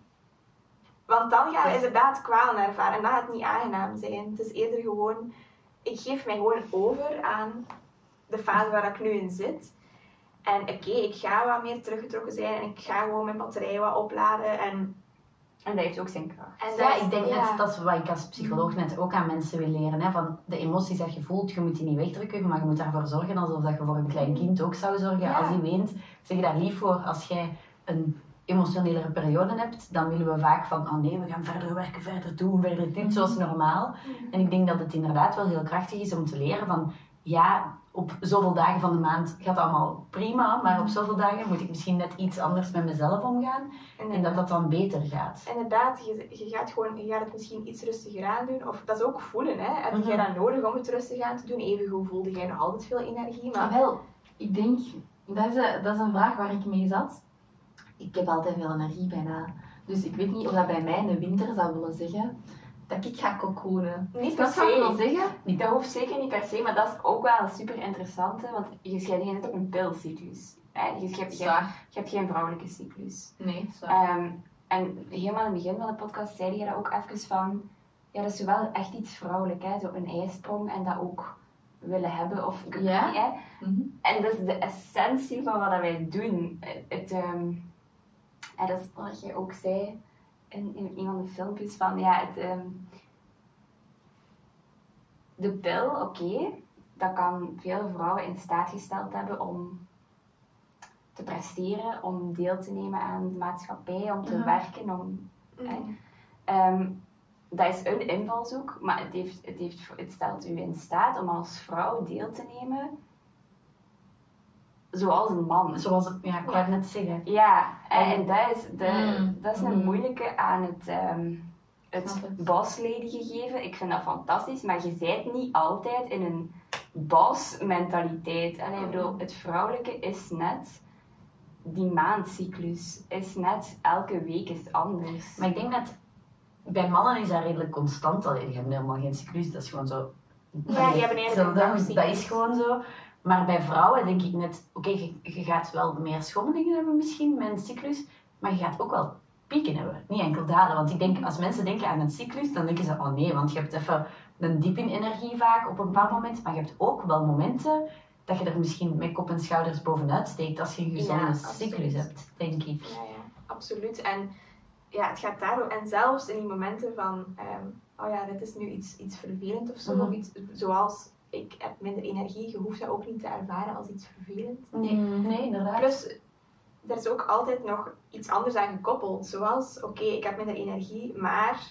Want dan ga je inderdaad kwalen ervaren en dat gaat niet aangenaam zijn. Het is eerder gewoon, ik geef mij gewoon over aan de fase waar ik nu in zit. En oké, okay, ik ga wat meer teruggetrokken zijn en ik ga gewoon mijn batterij wat opladen. En, en dat heeft ook zijn kracht. En ja, ik denk ja. net, dat is wat ik als psycholoog net ook aan mensen wil leren. Hè, van de emoties dat je voelt, je moet die niet wegdrukken, maar je moet daarvoor zorgen alsof dat je voor een klein kind ook zou zorgen. Ja. Als die weent, zeg je daar lief voor. Als jij een emotionelere periode hebt, dan willen we vaak van, oh nee, we gaan verder werken, verder doen, verder dit, zoals normaal. Mm-hmm. En ik denk dat het inderdaad wel heel krachtig is om te leren van, ja, op zoveel dagen van de maand gaat het allemaal prima, maar op zoveel dagen moet ik misschien net iets anders met mezelf omgaan en, en dat dat dan beter gaat. Inderdaad, je, je, gaat gewoon, je gaat het misschien iets rustiger aan doen, of dat is ook voelen, hè. Heb mm-hmm. jij dat nodig om het rustig aan te doen? Evengoed voelde jij nog altijd veel energie, maar... Ah, wel, ik denk, dat is, een, dat is een vraag waar ik mee zat. Ik heb altijd veel energie bijna. Dus ik weet niet of dat bij mij in de winter zou willen zeggen dat ik ga cocoonen. Niet per se. Zeggen? Dat hoeft zeker niet per se, maar dat is ook wel een super interessante, want je schrijft net op een pilcyclus. Je, je, hebt, je, je hebt geen vrouwelijke cyclus. Nee, zwaar. Um, en helemaal in het begin van de podcast zei je dat ook even van, ja, dat is wel echt iets vrouwelijk, hè? Zo een ijsprong en dat ook willen hebben. Of, ja. Niet, hè? Mm-hmm. En dat is de essentie van wat wij doen. Het... Um, En dat is wat jij ook zei in, in een van de filmpjes van, ja, het, um, de pil, oké, okay, dat kan veel vrouwen in staat gesteld hebben om te presteren, om deel te nemen aan de maatschappij, om te uh-huh. werken, om... Uh-huh. Eh, um, dat is een invalshoek, maar het, heeft, het, heeft, het stelt u in staat om als vrouw deel te nemen zoals een man. Zoals, ja, ik wou net zeggen. Ja, en, en dat is, de, mm. dat is een moeilijke aan het, um, het boss-lady gegeven. Ik vind dat fantastisch, maar je bent niet altijd in een boss-mentaliteit. En ik bedoel, het vrouwelijke is net die maandcyclus. Is net elke week is anders. Maar ik denk dat bij mannen is dat redelijk constant. Alleen, die hebben helemaal geen cyclus, dat is gewoon zo. Ja, die hebben eigenlijk een dat, dat is gewoon zo. Maar bij vrouwen denk ik net, oké, okay, je, je gaat wel meer schommelingen hebben misschien met een cyclus, maar je gaat ook wel pieken hebben. Niet enkel dalen, want ik denk, als mensen denken aan een cyclus, dan denken ze, oh nee, want je hebt even een diep in energie vaak op een bepaald moment, maar je hebt ook wel momenten dat je er misschien met kop en schouders bovenuit steekt als je een gezonde ja, cyclus hebt, denk ik. Ja, ja, absoluut. En ja, het gaat daarom, en zelfs in die momenten van, um, oh ja, dit is nu iets, iets vervelend of zo, mm-hmm. of iets zoals... Ik heb minder energie, je hoeft dat ook niet te ervaren als iets vervelend. Nee, nee inderdaad. Plus, er is ook altijd nog iets anders aan gekoppeld. Zoals, oké, okay, ik heb minder energie, maar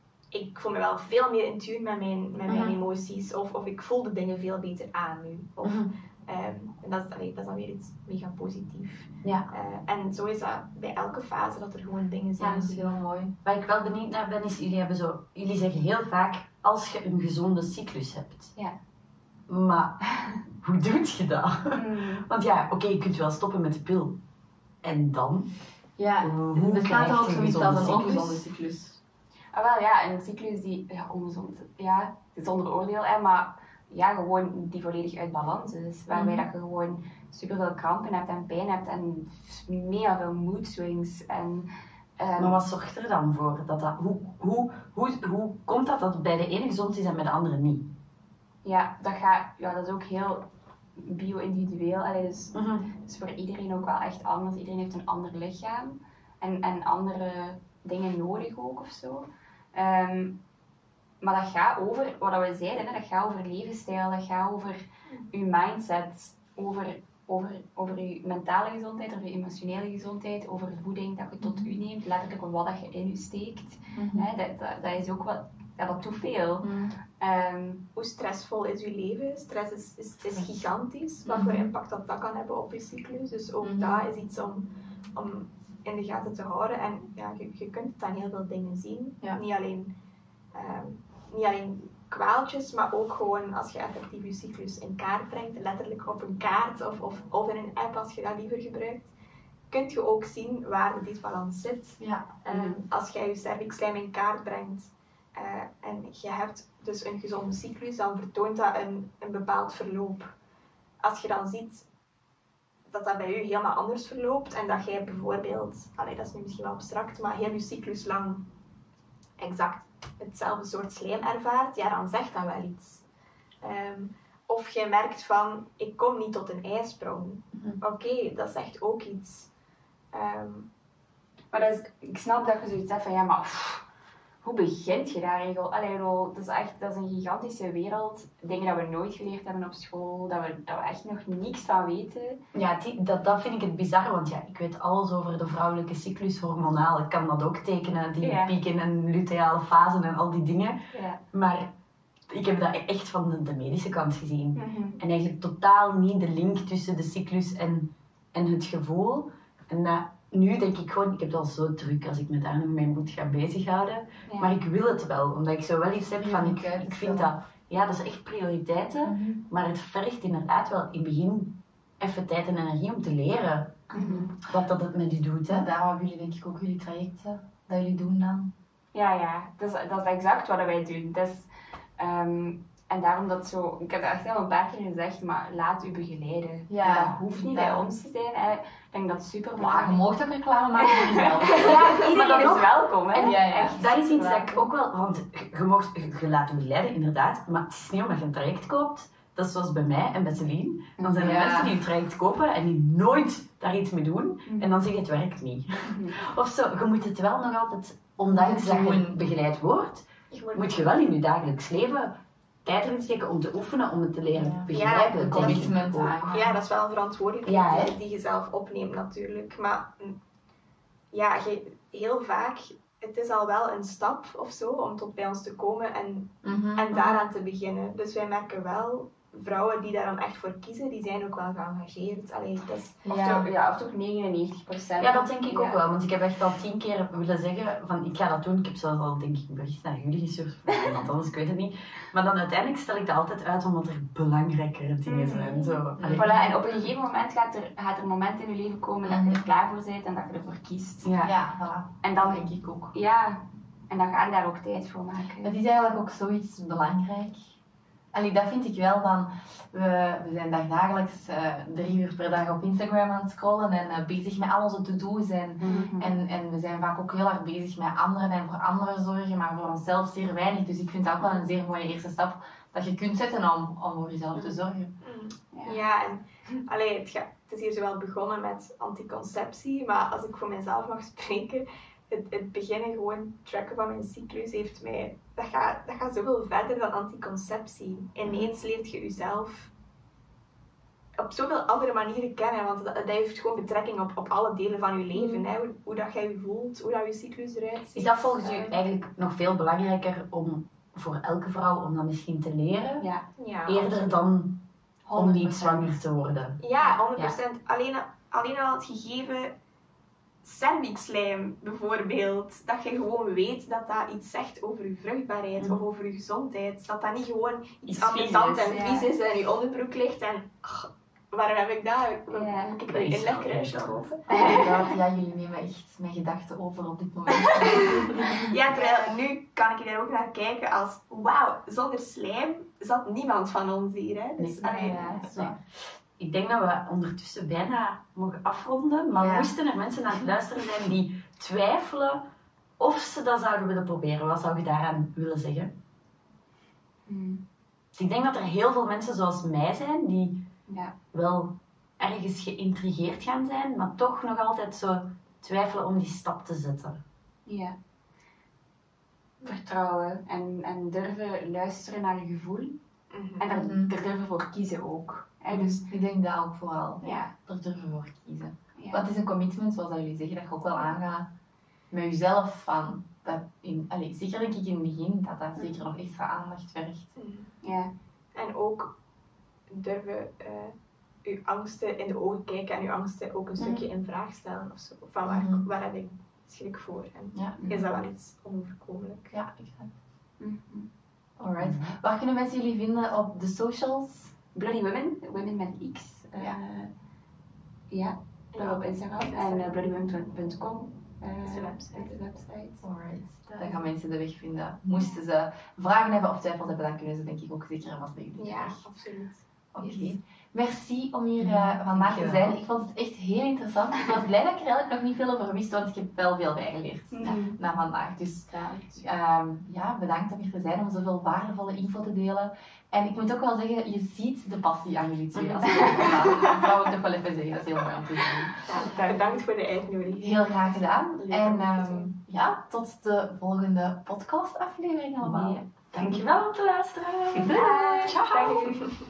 ik voel me wel veel meer in tune met mijn, met mijn uh-huh. emoties. Of, of ik voel de dingen veel beter aan nu. Of, uh-huh. um, en dat is, allee, dat is dan weer iets mega positief. Ja. Uh, en zo is dat bij elke fase, dat er gewoon dingen zijn. Ja, dat is heel mooi. Waar ik wel benieuwd naar ben, is, jullie, hebben zo, jullie zeggen heel vaak, als je een gezonde cyclus hebt. Ja. Maar hoe doe je dat? Mm. Want ja, oké, okay, je kunt wel stoppen met de pil. En dan? Ja, hoe bestaat er ook zoiets als een ongezonde cyclus? Ah, wel ja, een cyclus die, ja, ongezond, ja, zonder oordeel, hè, maar ja, gewoon die volledig uit balans is. Waarbij mm. dat je gewoon superveel krampen hebt en pijn hebt en mega veel mood swings. En, um, maar wat zorgt er dan voor? Dat dat, hoe, hoe, hoe, hoe komt dat dat bij de ene gezond is en bij de andere niet? Ja, dat, gaat, ja, dat is ook heel bio-individueel. Allee, dus, mm-hmm. dus voor iedereen ook wel echt anders. Iedereen heeft een ander lichaam en, en andere dingen nodig ook of zo. Um, maar dat gaat over, wat we zeiden, hè, dat gaat over levensstijl, dat gaat over uw mindset, over over, over je mentale gezondheid, over je emotionele gezondheid, over de voeding dat je tot u neemt, letterlijk wat dat je in je steekt. Mhm. Hè, dat, dat, dat is ook wat, ja, dat doet veel. Mhm. Um, Hoe stressvol is je leven? Stress is, is, is gigantisch. Wat Mhm. voor impact dat, dat kan hebben op je cyclus. Dus ook Mhm. dat is iets om, om in de gaten te houden. En ja, je, je kunt het aan heel veel dingen zien. Ja. Niet alleen, ehm, niet alleen kwaaltjes, maar ook gewoon als je effectief je cyclus in kaart brengt, letterlijk op een kaart of, of, of in een app als je dat liever gebruikt, kun je ook zien waar de disbalans zit. Ja. Um, als jij je cervixslijm in kaart brengt uh, en je hebt dus een gezonde cyclus, dan vertoont dat een, een bepaald verloop. Als je dan ziet dat dat bij u helemaal anders verloopt en dat jij bijvoorbeeld, allee, dat is nu misschien wel abstract, maar heel je cyclus lang exact hetzelfde soort slijm ervaart, ja, dan zegt dat wel iets. Um, of je merkt van, ik kom niet tot een ijsprong. Mhm. Oké, okay, dat zegt ook iets. Um, maar dat is, ik snap dat je zoiets hebt van, ja, maar pff, hoe begint je daar eigenlijk? Allee, dat is echt dat is een gigantische wereld. Dingen dat we nooit geleerd hebben op school, dat we, dat we echt nog niks van weten. Ja, die, dat, dat vind ik het bizar, want ja, ik weet alles over de vrouwelijke cyclus, hormonaal. Ik kan dat ook tekenen, die Ja. pieken en luteale fasen en al die dingen. Ja. Maar ik heb dat echt van de, de medische kant gezien. Mm-hmm. En eigenlijk totaal niet de link tussen de cyclus en, en het gevoel. En dat, nu denk ik gewoon, ik heb het al zo druk als ik me daar nog mee moet gaan bezighouden. Ja. Maar ik wil het wel, omdat ik zo wel iets heb van, ik, Prioriteit ik vind stellen. dat, ja, dat is echt prioriteiten. Mhm. Maar het vergt inderdaad wel in het begin even tijd en energie om te leren Mhm. wat dat het met u doet. Hè? Ja, daarom hebben jullie denk ik ook jullie trajecten dat jullie doen dan. Ja, ja, dat is, dat is exact wat wij doen. Dat is, um, en daarom dat zo, ik heb het echt al een paar keer gezegd, maar laat u begeleiden. Ja, En dat hoeft niet dat- bij ons te zijn. Hè. Ik denk dat het super Maar belangrijk je is. mag ook reclame maken voor jezelf. Ja, iedereen dan is nog- welkom. Hè. En ja, ja. Echt Dat is iets dat welkom. ik ook wel, want je, je, mocht, je, je laat u leiden inderdaad, maar het is niet omdat je een traject koopt, dat is zoals bij mij en bij Celine. Dan zijn er Ja. mensen die een traject kopen en die nooit daar iets mee doen Mhm. en dan zeg je het werkt niet. Mhm. Of zo, je moet het wel nog altijd, ondanks dat je Doen. begeleid wordt, je moet moet je wel in je dagelijks leven tijd erin steken om te oefenen, om het te leren Ja. begrijpen. Ja, denk ik commitment ook. aan. Ja, dat is wel een verantwoordelijkheid Ja, hè? die, die je zelf opneemt natuurlijk. Maar mm, ja, je, heel vaak, het is al wel een stap of zo om tot bij ons te komen en, Mhm. en daaraan te beginnen. Dus wij merken wel, vrouwen die daar dan echt voor kiezen, die zijn ook wel geëngageerd. Allee, dat is, Of, Ja. toch, ja, of toch negenennegentig procent. Ja, dat denk ik ook Ja. wel, want ik heb echt al tien keer willen zeggen van ik ga dat doen. Ik heb zelfs al denk ik een bericht naar jullie gestuurd of iemand anders, ik weet het niet. Maar dan uiteindelijk stel ik dat altijd uit omdat er belangrijkere dingen zijn. Zo. Allee. Voilà, en op een gegeven moment gaat er, gaat er een moment in je leven komen dat je er klaar voor bent en dat je ervoor kiest. Ja. Ja, voilà. En Dat dan, denk ik ook. ja, en dan ga je daar ook tijd voor maken. Het is eigenlijk ook zoiets belangrijk. Allee, dat vind ik wel van, we, we zijn daar dagelijks eh, drie uur per dag op Instagram aan het scrollen en eh, bezig met al onze to-do's en, Mhm. en, en we zijn vaak ook heel erg bezig met anderen en voor anderen zorgen, maar voor onszelf zeer weinig. Dus ik vind dat ook wel een zeer mooie eerste stap dat je kunt zetten om, om voor jezelf te zorgen. mm, ja, en allee, het, ga, het is hier zowel begonnen met anticonceptie, maar als ik voor mezelf mag spreken, het, het beginnen gewoon tracken van mijn cyclus heeft mij, dat gaat, dat gaat zoveel verder dan anticonceptie. Ineens leert je jezelf op zoveel andere manieren kennen, want dat, dat heeft gewoon betrekking op, op alle delen van je leven. Hè? Hoe, hoe dat jij je voelt, hoe dat je cyclus eruit ziet. Is dat volgens u Eh, eigenlijk nog veel belangrijker om voor elke vrouw om dat misschien te leren? Ja. Ja, Eerder dan om honderd niet procent. zwanger te worden? Ja, honderd procent. Alleen, alleen al het gegeven cervixslijm bijvoorbeeld, dat je gewoon weet dat dat iets zegt over je vruchtbaarheid Mm. of over je gezondheid. Dat dat niet gewoon iets, Iets aan de vies tand is, en ja. vies is en je onderbroek ligt en ach, waarom heb ik dat? Ja. Moet ik Dat er is een lekker wel uitje echt kopen? Inderdaad, ja, jullie nemen echt mijn gedachten over op dit moment. Ja, terwijl nu kan ik er ook naar kijken als wauw, zonder slijm zat niemand van ons hier. Hè? Dus, Nee. allee, Ja, dat is waar. Ik denk dat we ondertussen bijna mogen afronden, maar Ja. moesten er mensen aan het luisteren zijn die twijfelen of ze dat zouden willen proberen, wat zou je daaraan willen zeggen? Mm. Dus ik denk dat er heel veel mensen zoals mij zijn die Ja. wel ergens geïntrigeerd gaan zijn, maar toch nog altijd zo twijfelen om die stap te zetten. Ja. Vertrouwen en, en durven luisteren naar je gevoel. Mhm. En er, Mhm. er durven voor kiezen ook. Hè? Dus, Ik denk dat ook vooral. ja. Er durven voor kiezen. Ja. Want het is een commitment, zoals dat jullie zeggen, dat je ook wel aangaat met jezelf. Van, dat in, allez, zeker denk ik in het begin, dat dat zeker nog extra aandacht vergt. Mhm. Ja. En ook durven uh, uw angsten in de ogen kijken en uw angsten ook een stukje in vraag stellen of zo. Van waar, Mhm. waar heb ik schrik voor? En Ja, is dat wel iets onoverkomelijk? ja, exact. Mhm. Alright. Waar kunnen mensen jullie vinden op de socials? Bloody Women, Women met X. Uh, Ja. ja, Ja. op Instagram. En uh, bloody women punt com. Uh, Dat is de website. is de website. Alright. Dan gaan mensen de weg vinden. Moesten ze vragen hebben of twijfels hebben, dan kunnen ze denk ik ook zeker wat bij jullie Ja, terecht. absoluut. Oké. Yes. Merci om hier Ja, uh, vandaag te dankjewel. zijn. Ik vond het echt heel interessant. Ik was blij dat ik er eigenlijk nog niet veel over wist, want ik heb wel veel bijgeleerd Mhm. na vandaag. Dus Ja. um, ja, bedankt om hier te zijn, om zoveel waardevolle info te delen. En ik moet ook wel zeggen, je ziet de passie aan jullie twee. Als je erover praat. Dat wou ik nog wel even zeggen, dat is heel mooi om te zien. Ja, bedankt voor de uitnodiging. Heel graag gedaan. Leuk En om hier te um, zijn. ja, tot de volgende podcast aflevering allemaal. Ja. Dankjewel om te luisteren. Doei. Ciao.